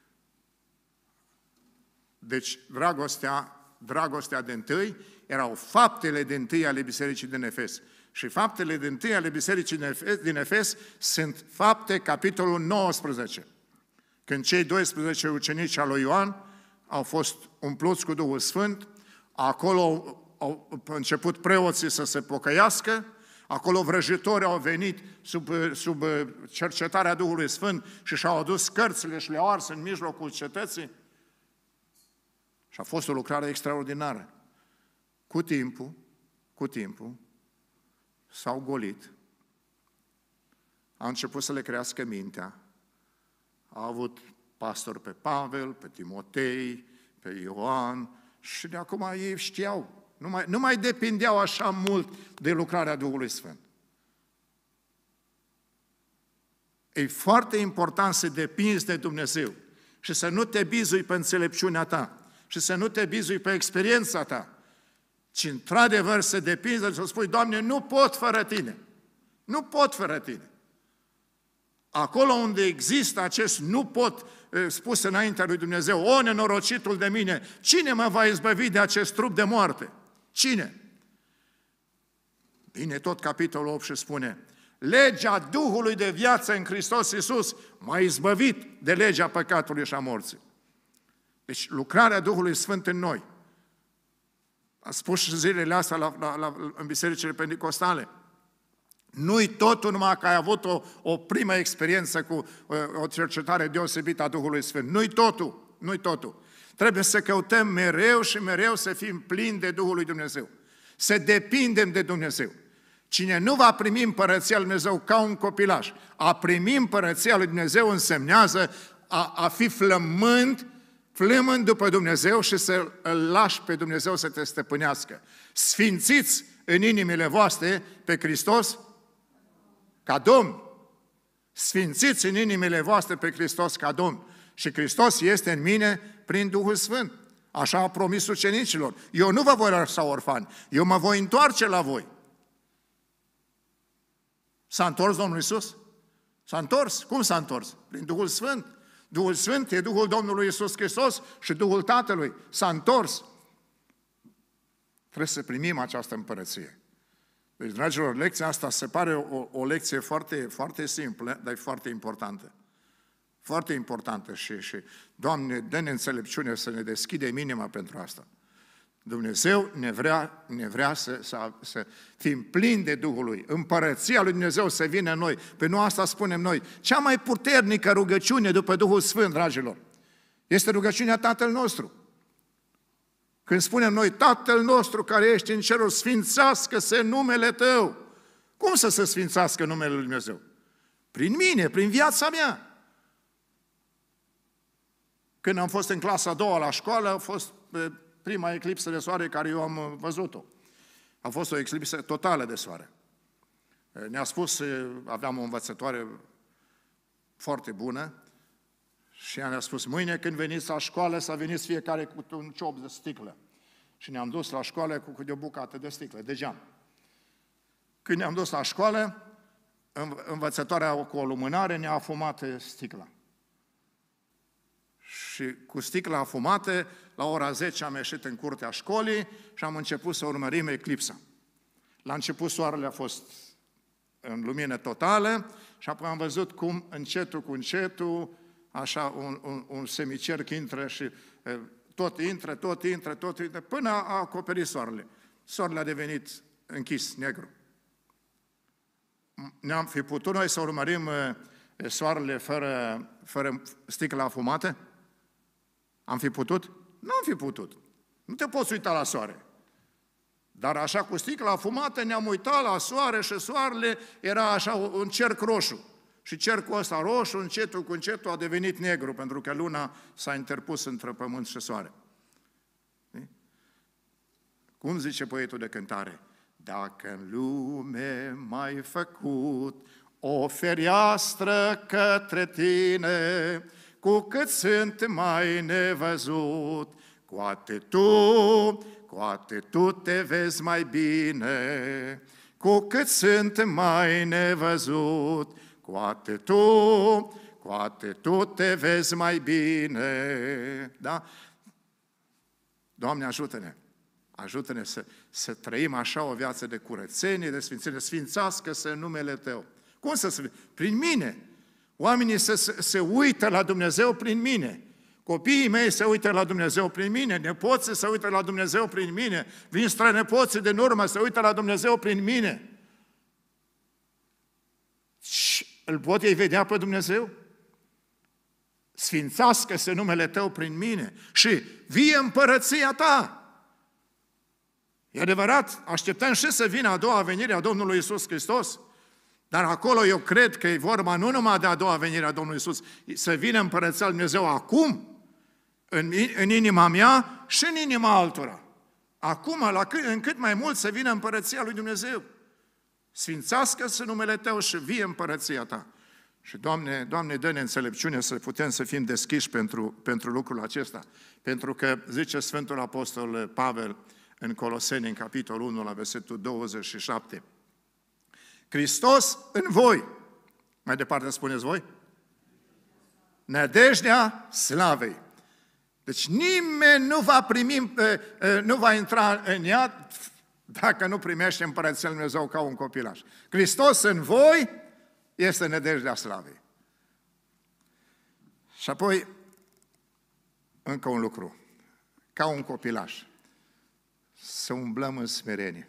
Deci, dragostea, dragostea de întâi erau faptele de întâi ale bisericii din Efes. Și faptele de întâi ale bisericii din Efes, din Efes sunt fapte, capitolul nouăsprezece. Când cei doisprezece ucenici al lui Ioan au fost umpluți cu Duhul Sfânt, acolo au început preoții să se pocăiască, acolo vrăjitorii au venit sub, sub cercetarea Duhului Sfânt și și-au adus cărțile și le-au ars în mijlocul cetății. Și a fost o lucrare extraordinară. Cu timpul, cu timpul, s-au golit, au început să le crească mintea, au avut pastor pe Pavel, pe Timotei, pe Ioan și de acum ei știau. Nu mai, nu mai depindeau așa mult de lucrarea Duhului Sfânt. E foarte important să depinzi de Dumnezeu și să nu te bizui pe înțelepciunea ta și să nu te bizui pe experiența ta, ci într-adevăr să depinzi și să spui, Doamne, nu pot fără Tine. Nu pot fără Tine. Acolo unde există acest nu pot spus înaintea lui Dumnezeu, o, nenorocitul de mine, cine mă va izbăvi de acest trup de moarte? Cine? Vine tot capitolul opt și spune, legea Duhului de viață în Hristos Iisus m-a izbăvit de legea păcatului și a morții. Deci lucrarea Duhului Sfânt în noi. A spus și zilele astea la, la, la, în bisericile pentecostale. Nu-i totul numai că ai avut o, o primă experiență cu o, o cercetare deosebită a Duhului Sfânt. Nu-i totul, nu-i totul. Trebuie să căutăm mereu și mereu să fim plini de Duhul lui Dumnezeu. Să depindem de Dumnezeu. Cine nu va primi împărăția lui Dumnezeu ca un copilaș, a primi împărăția lui Dumnezeu însemnează a, a fi flămând, flămând după Dumnezeu și să îl lași pe Dumnezeu să te stăpânească. Sfințiți în inimile voastre pe Hristos ca Domn. Sfințiți în inimile voastre pe Hristos ca Domn. Și Hristos este în mine prin Duhul Sfânt. Așa a promis ucenicilor. Eu nu vă voi lăsa orfani, eu mă voi întoarce la voi. S-a întors Domnul Iisus? S-a întors? Cum s-a întors? Prin Duhul Sfânt. Duhul Sfânt e Duhul Domnului Iisus Hristos și Duhul Tatălui. S-a întors. Trebuie să primim această împărăție. Deci, dragilor, lecția asta se pare o, o lecție foarte, foarte simplă, dar e foarte importantă. Foarte importantă și, și Doamne, dă-ne înțelepciune să ne deschidem inima pentru asta. Dumnezeu ne vrea, ne vrea să, să, să fim plini de Duhul Lui. Împărăția lui Dumnezeu să vină în noi. Pe nu asta spunem noi. Cea mai puternică rugăciune după Duhul Sfânt, dragilor, este rugăciunea Tatăl nostru. Când spunem noi, Tatăl nostru care ești în cerul, sfințească-se numele Tău. Cum să se sfințească numele lui Dumnezeu? Prin mine, prin viața mea. Când am fost în clasa a doua la școală, a fost prima eclipsă de soare care eu am văzut-o. A fost o eclipsă totală de soare. Ne-a spus, aveam o învățătoare foarte bună și ea ne-a spus, mâine când veniți la școală să veniți fiecare cu un ciop de sticlă. Și ne-am dus la școală cu câte o bucată de sticlă, de geam. Când ne-am dus la școală, învățătoarea cu o lumânare ne-a afumat sticla. Și cu sticla afumată, la ora zece am ieșit în curtea școlii și am început să urmărim eclipsa. La început soarele a fost în lumină totală și apoi am văzut cum încetul cu încetul, așa un, un, un semicerc intră și e, tot intră, tot intră, tot intră, până a acoperit soarele. Soarele a devenit închis, negru. Ne-am fi putut noi să urmărim e, soarele fără, fără sticla afumată? Am fi putut? Nu am fi putut. Nu te poți uita la soare. Dar așa cu sticla afumată ne-am uitat la soare și soarele era așa un cerc roșu. Și cercul ăsta roșu, încetul cu încetul, a devenit negru, pentru că luna s-a interpus între pământ și soare. Cum zice poetul de cântare? Dacă în lume m-ai făcut o fereastră către tine, cu cât sunt mai nevăzut, cu atât tu, cu atât tu te vezi mai bine. Cu cât sunt mai nevăzut, cu atât tu, cu atât tu te vezi mai bine. Da? Doamne, ajută-ne! Ajută-ne să, să trăim așa o viață de curățenie, de sfințenie, sfințească-se numele Tău. Cum să se... Prin mine! Oamenii se, se, se uită la Dumnezeu prin mine. Copiii mei se uită la Dumnezeu prin mine, nepoții se uită la Dumnezeu prin mine, vin strănepoții din urmă, se uită la Dumnezeu prin mine. Și îl pot ei vedea pe Dumnezeu? Sfințească-se numele Tău prin mine și vie împărăția Ta. E adevărat, așteptăm și să vină a doua venire a Domnului Iisus Hristos, dar acolo eu cred că e vorba nu numai de a doua venire a Domnului Iisus, să vină împărăția lui Dumnezeu acum, în, în inima mea și în inima altora. Acum, la cât, în cât mai mult să vină împărăția lui Dumnezeu. Sfințească-se numele Tău și vie împărăția Ta. Și, Doamne, Doamne, dă-ne înțelepciune să putem să fim deschiși pentru, pentru lucrul acesta. Pentru că, zice Sfântul Apostol Pavel în Coloseni, în capitolul unu, la versetul douăzeci și șapte, Hristos în voi, mai departe spuneți voi, nădejdea slavei. Deci nimeni nu va primi, nu va intra în ea dacă nu primește împărăția lui Dumnezeu ca un copilaș. Hristos în voi este nădejdea slavei. Și apoi, încă un lucru, ca un copilaș, să umblăm în smerenie.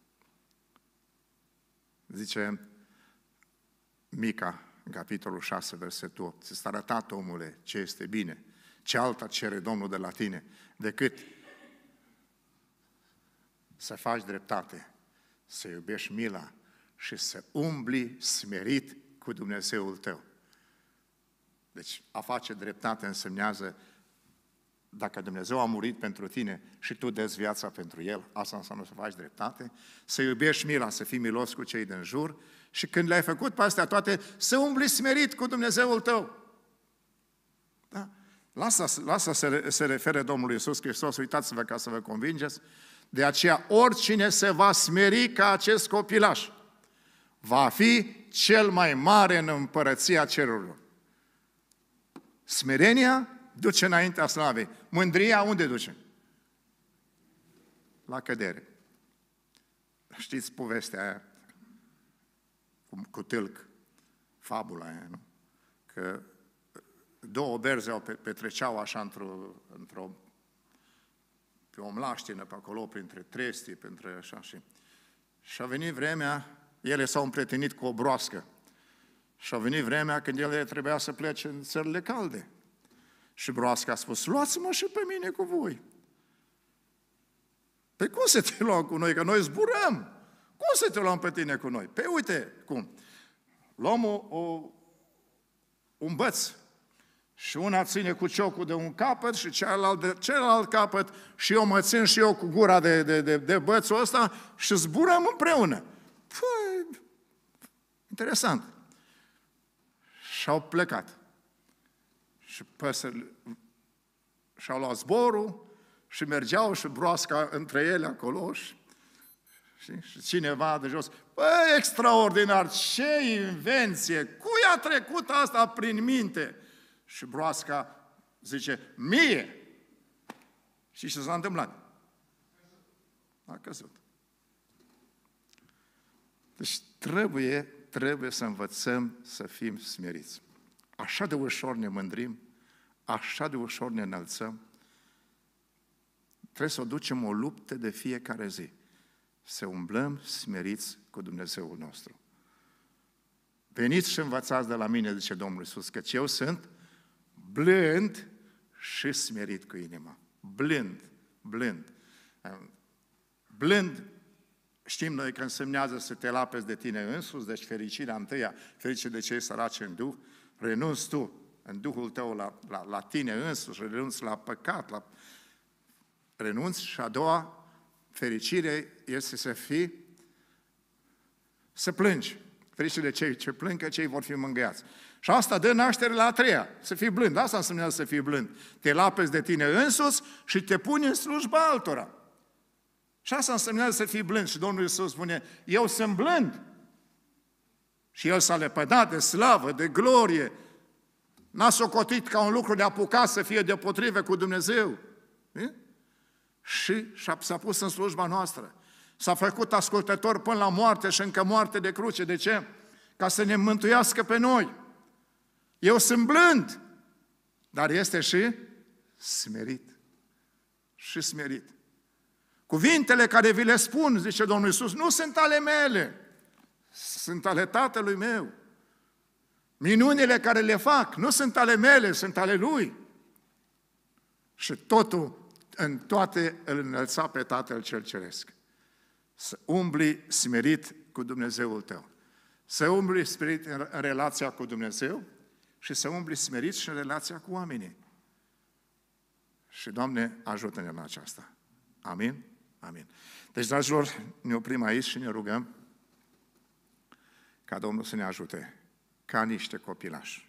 Zice Mica, în capitolul șase, versetul opt, ți-s arătat, omule, ce este bine, ce alta cere Domnul de la tine, decât să faci dreptate, să iubești mila și să umbli smerit cu Dumnezeul tău. Deci a face dreptate însemnează dacă Dumnezeu a murit pentru tine și tu dezi viața pentru El, asta înseamnă să faci dreptate, să iubești mila, să fii milos cu cei din jur și când le-ai făcut pe astea toate, să umbli smerit cu Dumnezeul tău. Da? La asta, la asta se, se referă Domnul Iisus Hristos, uitați-vă ca să vă convingeți, de aceea oricine se va smeri ca acest copilaș, va fi cel mai mare în împărăția cerurilor. Smerenia duce înaintea slavei. Mândria unde duce? La cădere. Știți povestea aia cu, cu tâlc, fabula aia, nu? Că două berze au petreceau așa într-o, într-o pe o mlaștină pe acolo, printre trestii, printre așa și... Și a venit vremea, ele s-au împrietenit cu o broască. Și a venit vremea când ele trebuia să plece în țările calde. Și broasca a spus, luați-mă și pe mine cu voi. Păi cum să te luăm cu noi? Că noi zburăm. Cum să te luăm pe tine cu noi? Păi uite cum. Luăm o, o, un băț și una ține cu ciocul de un capăt și celălalt de celălalt capăt și eu mă țin și eu cu gura de, de, de, de bățul ăsta și zburăm împreună. Păi, interesant. Și-au plecat. Și păsările și-au luat zborul și mergeau și broasca între ele acolo și, și, și cineva de jos, băi, extraordinar, ce invenție, cui a trecut asta prin minte? Și broasca zice, mie! Și ce s-a întâmplat? A căzut. Deci trebuie, trebuie să învățăm să fim smeriți. Așa de ușor ne mândrim, așa de ușor ne înălțăm. Trebuie să o ducem o luptă de fiecare zi. Să umblăm smeriți cu Dumnezeul nostru. Veniți și învățați de la mine, zice Domnul Iisus, căci eu sunt blând și smerit cu inima. Blând, blând. Blând, știm noi că însemnează să te lapezi de tine însuți, deci fericirea întâia, ferice de cei săraci în Duh, renunți tu în Duhul tău la, la, la tine însuși, renunți la păcat, la... renunți și a doua fericire este să fii, să plângi. Ferice de cei ce plâng, că cei vor fi mângâiați. Și asta dă naștere la a treia, să fii blând. Asta înseamnă să fii blând. Te lapezi de tine însuți și te puni în slujba altora. Și asta înseamnă să fii blând. Și Domnul Iisus spune, eu sunt blând. Și El s-a lepădat de slavă, de glorie. N-a socotit ca un lucru de apucat să fie deopotrivă cu Dumnezeu. E? Și s-a pus în slujba noastră. S-a făcut ascultător până la moarte și încă moarte de cruce. De ce? Ca să ne mântuiască pe noi. Eu sunt blând, dar este și smerit. Și smerit. Cuvintele care vi le spun, zice Domnul Iisus, nu sunt ale mele, sunt ale Tatălui meu. Minunile care le fac nu sunt ale mele, sunt ale Lui. Și totul, în toate, îl înălța pe Tatăl cel Ceresc. Să umbli smerit cu Dumnezeul tău. Să umbli smerit în relația cu Dumnezeu și să umbli smerit și în relația cu oamenii. Și, Doamne, ajută-ne la aceasta. Amin? Amin. Deci, dragilor, ne oprim aici și ne rugăm ca Domnul să ne ajute ca niște copilași.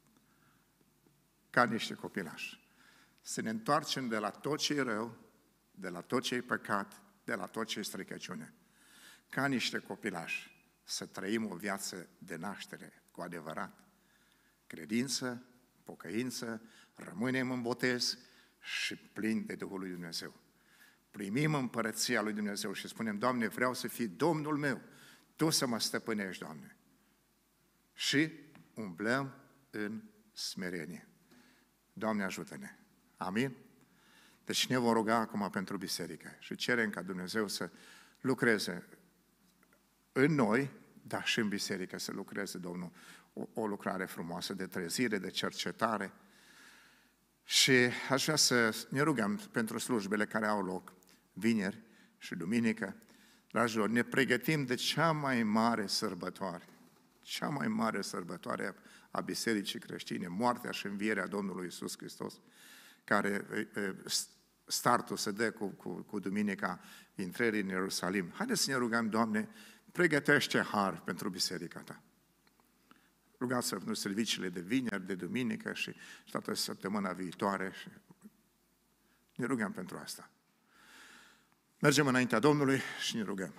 Ca niște copilași. Să ne întoarcem de la tot ce e rău, de la tot ce e păcat, de la tot ce e stricăciune. Ca niște copilași să trăim o viață de naștere cu adevărat. Credință, pocăință, rămânem în botez și plini de Duhul lui Dumnezeu. Primim împărăția lui Dumnezeu și spunem, Doamne, vreau să fii Domnul meu, Tu să mă stăpânești, Doamne. Și umblăm în smerenie. Doamne, ajută-ne. Amin? Deci ne vom ruga acum pentru biserică și cerem ca Dumnezeu să lucreze în noi, dar și în biserică să lucreze, Domnul, o, o lucrare frumoasă de trezire, de cercetare. Și aș vrea să ne rugăm pentru slujbele care au loc vineri și duminică, Dragilor, ne pregătim de cea mai mare sărbătoare, cea mai mare sărbătoare a Bisericii creștine, moartea și învierea Domnului Iisus Hristos, care startul se dă cu, cu, cu duminica intrării în Ierusalim. Haideți să ne rugăm, Doamne, pregătește har pentru biserica Ta. Rugați-vă pentru serviciile de vineri, de duminică și toată săptămâna viitoare. Și ne rugăm pentru asta. Mergem înaintea Domnului și ne rugăm.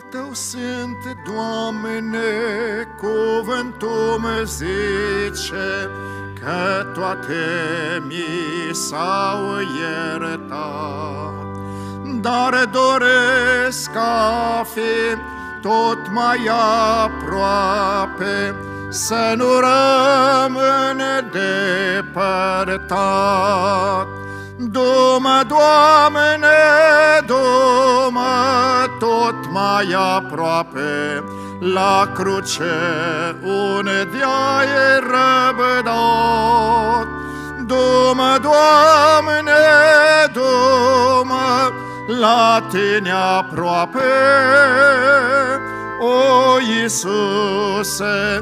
Tău sunt, Doamne, cuvântul mă zice că toate mi s-au iertat. Dar doresc a fi tot mai aproape, să nu rămân depărtat. Du-mă, Doamne, du-mă tot mai aproape, la cruce unde ai răbdat. Du-mă, Doamne, du-mă la Tine aproape, o Iisuse,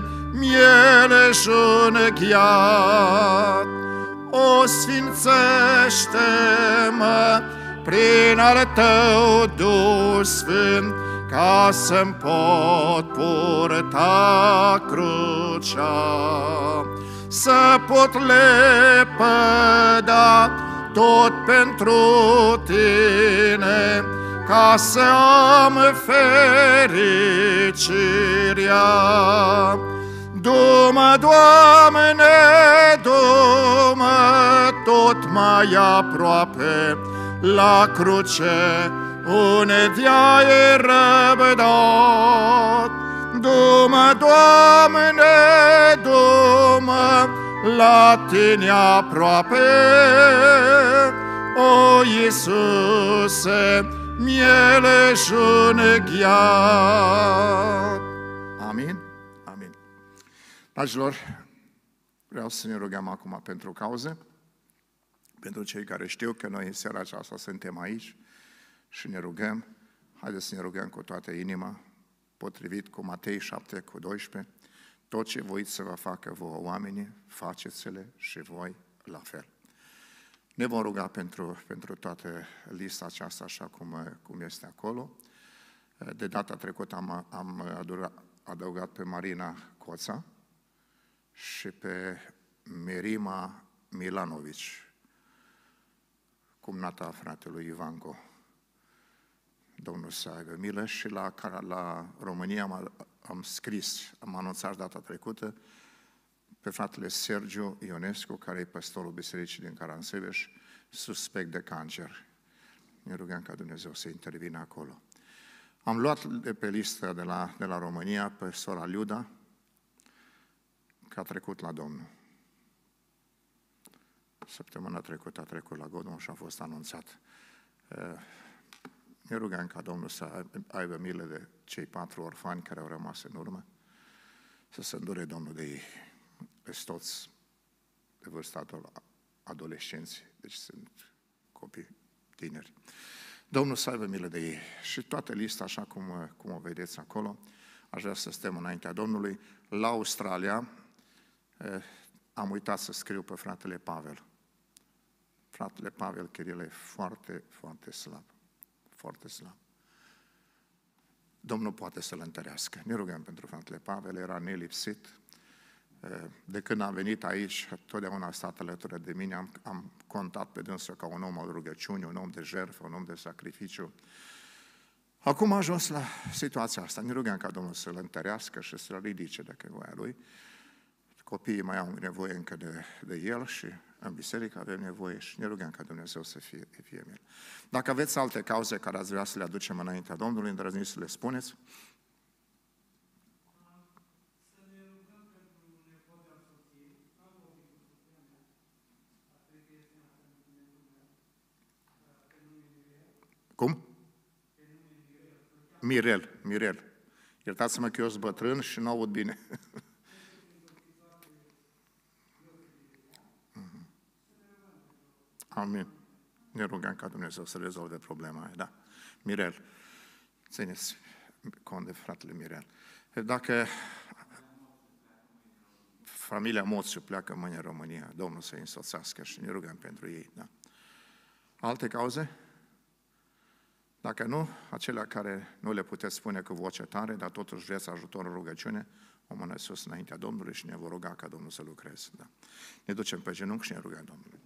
mielejuneghiat. O sfințește-mă prin al Tău Duh Sfânt, ca să-mi pot purta crucea, să pot lepăda tot pentru Tine, ca să am fericirea. Du-mă, Doamne, du-mă tot mai aproape, la cruce unde ai răbdat. Du-mă, Doamne, du-mă la Tine aproape, o Iisuse, mielejuneghiat. Amin? Amin. Dragilor, vreau să ne rugăm acum pentru cauze, pentru cei care știu că noi în seara aceasta suntem aici și ne rugăm. Haideți să ne rugăm cu toată inima, potrivit cu Matei șapte cu doisprezece. Tot ce voiți să vă facă vouă oamenii, faceți-le și voi la fel. Ne vom ruga pentru, pentru toată lista aceasta așa cum, cum este acolo. De data trecută am, am adăugat pe Marina Coța și pe Mirima Milanovici, cumnata fratelui Ivanco. Domnul să aibă milă. Și la, la România am, am scris, am anunțat data trecută pe fratele Sergiu Ionescu, care e păstorul bisericii din Caransebeș, suspect de cancer. Ne rugăm ca Dumnezeu să intervină acolo. Am luat de pe listă de la, de la România pe sora Liuda, că a trecut la Domnul. Săptămâna trecută a trecut la Domnul și a fost anunțat. Ne rugăm ca Domnul să aibă milă de cei patru orfani care au rămas în urmă, să se îndure Domnul de ei. Sunt toți de vârsta adolescenți, deci sunt copii tineri. Domnul să aibă milă de ei. Și toată lista, așa cum, cum o vedeți acolo, aș vrea să stăm înaintea Domnului. La Australia am uitat să scriu pe fratele Pavel. Fratele Pavel Chiril e foarte, foarte slab. Foarte slab. Domnul poate să-l întărească. Ne rugăm pentru fratele Pavel, era nelipsit. De când am venit aici, totdeauna a stat alături de mine, am, am contat pe dânsul ca un om al rugăciunii, un om de jertfă, un om de sacrificiu. Acum a ajuns la situația asta. Ne rugăm ca Domnul să-l întărească și să-l ridice dacă e voia Lui. Copiii mai au nevoie încă de, de el și în biserică avem nevoie și ne rugăm ca Dumnezeu să fie, fie mil. Dacă aveți alte cauze care ați vrea să le aducem înaintea Domnului, îndrăzniți să le spuneți. Cum? Mirel, Mirel. Iertați-mă că eu sunt bătrân și nu aud bine. Amin. Ne rugăm ca Dumnezeu să rezolve problema aia, da. Mirel, țineți cont de fratele Mirel. Dacă familia Moțiu pleacă mâine în România, Domnul să-i însoțească și ne rugăm pentru ei, da. Alte cauze? Dacă nu, acelea care nu le puteți spune cu voce tare, dar totuși vreți ajutor în rugăciune, o mână sus înaintea Domnului și ne vor ruga ca Domnul să lucreze. Da. Ne ducem pe genunchi și ne rugăm Domnului.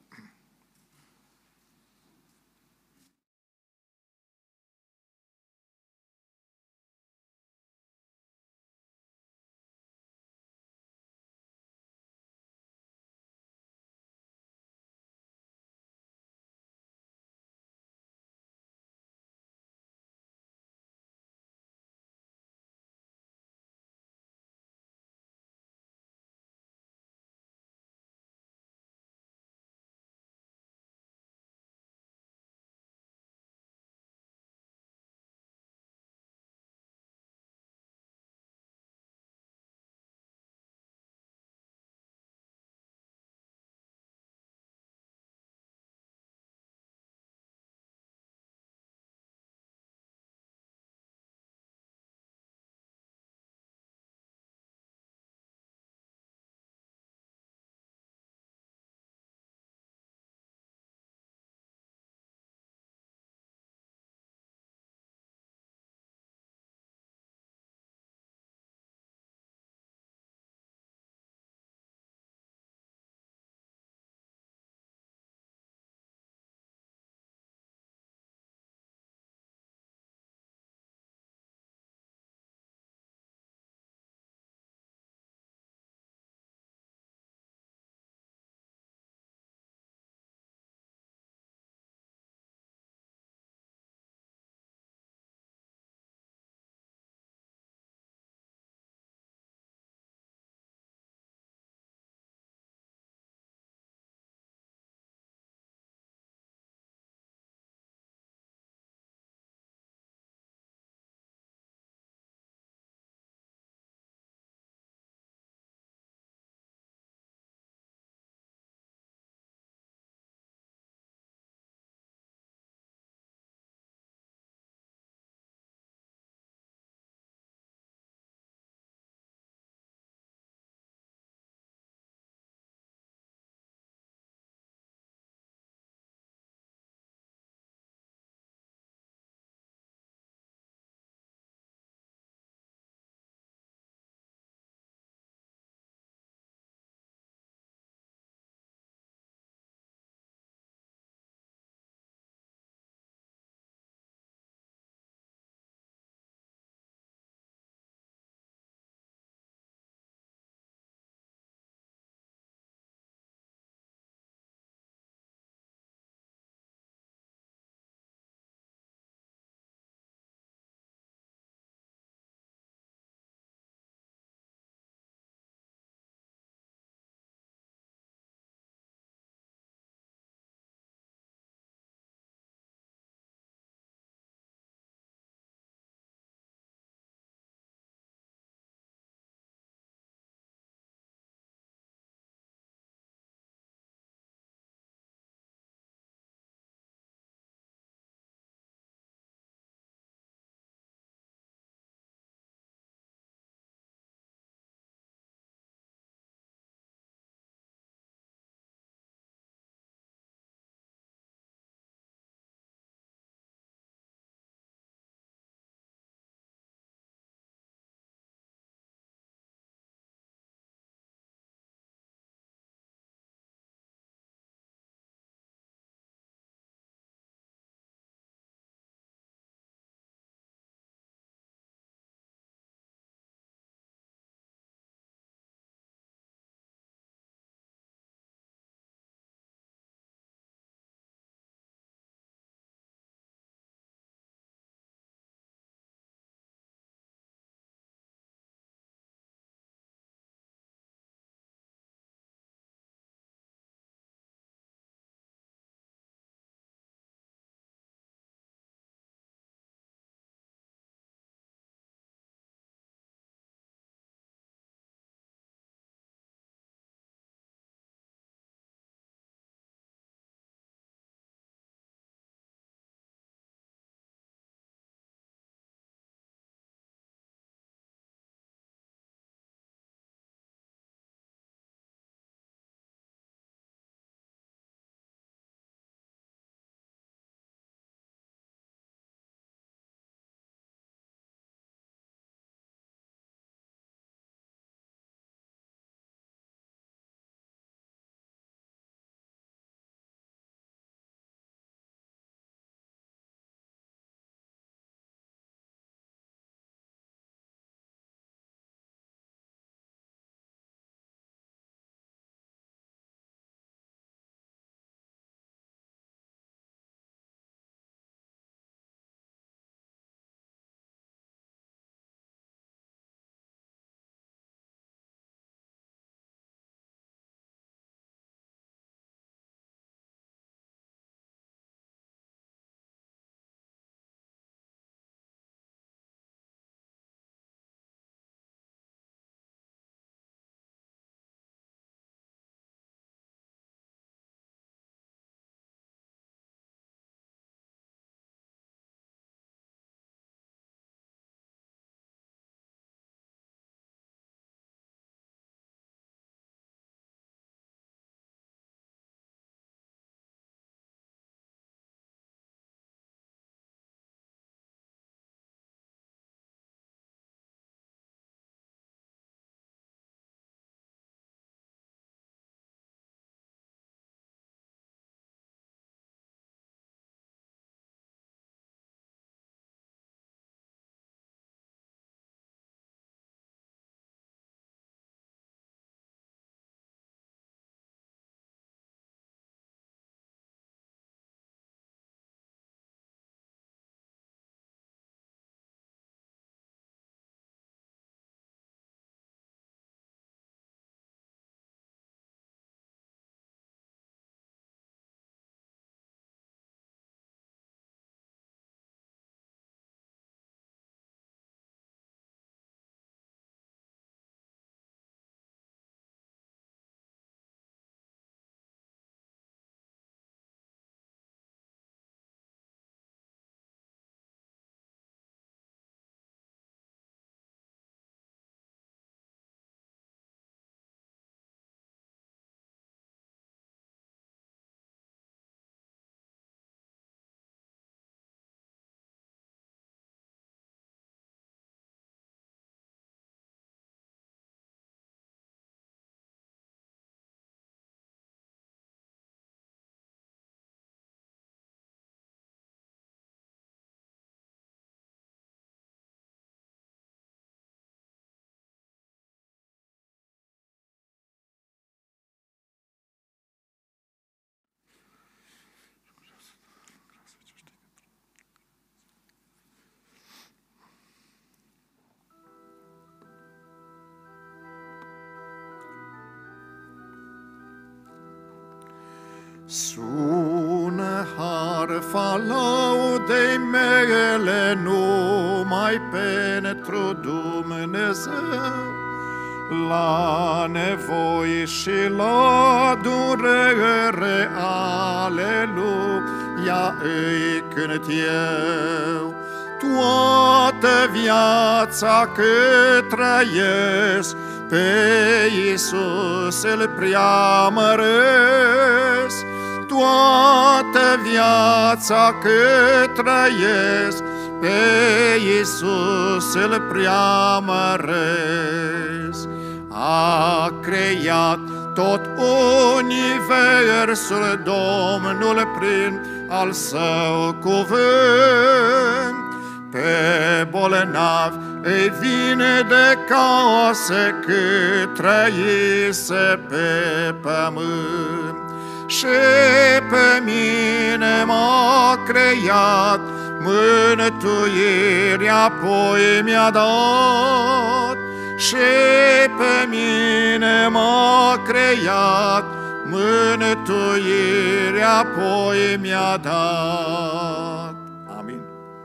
Sună harfa laudei mele numai pentru Dumnezeu, la nevoi și la durere, aleluia, îi cânt eu. Toată viața cât trăiesc, pe Iisus îl preamăresc. Toată viața cât trăiesc, pe Iisus îl preamăresc. A creat tot universul Domnul prin al său cuvânt. Pe bolnavi îi vindecase cât trăise pe pământ. Și pe mine m-a creat, mântuirea apoi mi-a dat. Și pe mine m-a creat, mântuirea apoi mi-a dat. Amin.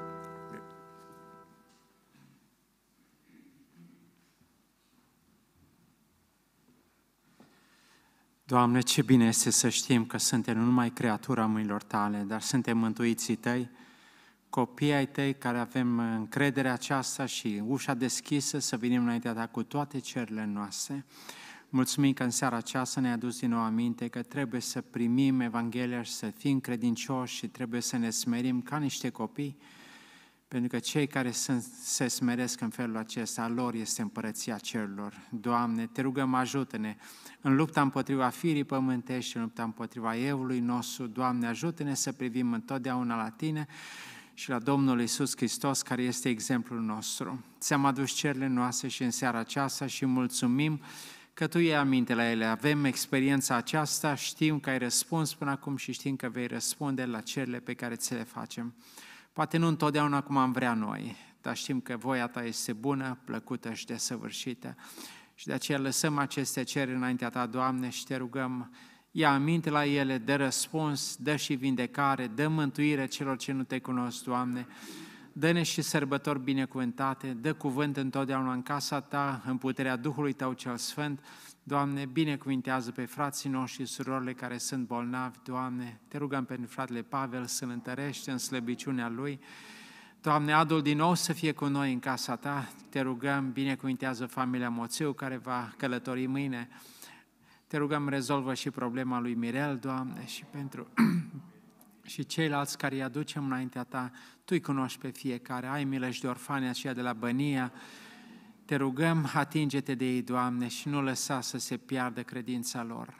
Doamne, ce bine este să știm că suntem nu numai creatura mâinilor Tale, dar suntem mântuiții Tăi, copii ai Tăi care avem încrederea aceasta și ușa deschisă să venim înaintea Ta cu toate cererile noastre. Mulțumim că în seara aceasta ne-ai adus din nou aminte că trebuie să primim Evanghelia și să fim credincioși și trebuie să ne smerim ca niște copii, pentru că cei care sunt, se smeresc în felul acesta, lor este împărăția cerurilor. Doamne, Te rugăm, ajută-ne în lupta împotriva firii pământești, în lupta împotriva evului nostru. Doamne, ajută-ne să privim întotdeauna la Tine și la Domnul Iisus Hristos, care este exemplul nostru. Ți-am adus cererile noastre și în seara aceasta și mulțumim că Tu iei aminte la ele. Avem experiența aceasta, știm că ai răspuns până acum și știm că vei răspunde la cererile pe care ți le facem. Poate nu întotdeauna cum am vrea noi, dar știm că voia Ta este bună, plăcută și desăvârșită. Și de aceea lăsăm aceste cereri înaintea Ta, Doamne, și Te rugăm, ia aminte la ele, dă răspuns, dă și vindecare, dă mântuire celor ce nu Te cunosc, Doamne. Dă-ne și sărbători binecuvântate, dă cuvânt întotdeauna în casa Ta, în puterea Duhului Tău cel Sfânt. Doamne, binecuvintează pe frații noștri și surorile care sunt bolnavi, Doamne. Te rugăm pentru fratele Pavel să-l întărești în slăbiciunea lui. Doamne, adu-l din nou să fie cu noi în casa Ta. Te rugăm, binecuvintează familia Moțiu care va călători mâine. Te rugăm, rezolvă și problema lui Mirel, Doamne, și pentru și ceilalți care îi aducem înaintea Ta. Tu îi cunoști pe fiecare, ai milă și de orfanii aceia de la Bănia. Te rugăm, atinge-te de ei, Doamne, și nu lăsa să se piardă credința lor.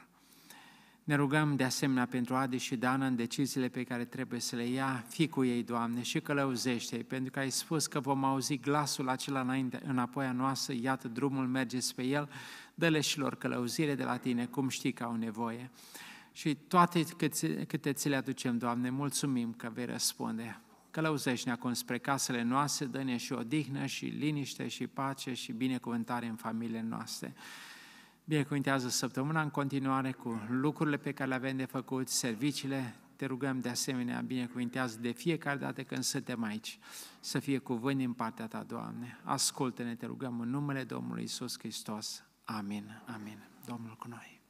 Ne rugăm de asemenea pentru Adi și Dana în deciziile pe care trebuie să le ia. Fii cu ei, Doamne, și călăuzește-i, pentru că ai spus că vom auzi glasul acela înainte, înapoi a noastră, iată drumul, mergeți pe el, dă-le și lor călăuzire de la Tine, cum știi că au nevoie. Și toate câte ți le aducem, Doamne, mulțumim că vei răspunde. Călăuzește-ne acum spre casele noastre, dă-ne și odihnă și liniște și pace și binecuvântare în familiile noastre. Binecuvintează săptămâna în continuare cu lucrurile pe care le avem de făcut, serviciile. Te rugăm de asemenea, binecuvintează de fiecare dată când suntem aici, să fie cuvânt din partea Ta, Doamne. Ascultă-ne, te rugăm în numele Domnului Iisus Hristos. Amin, amin. Domnul cu noi.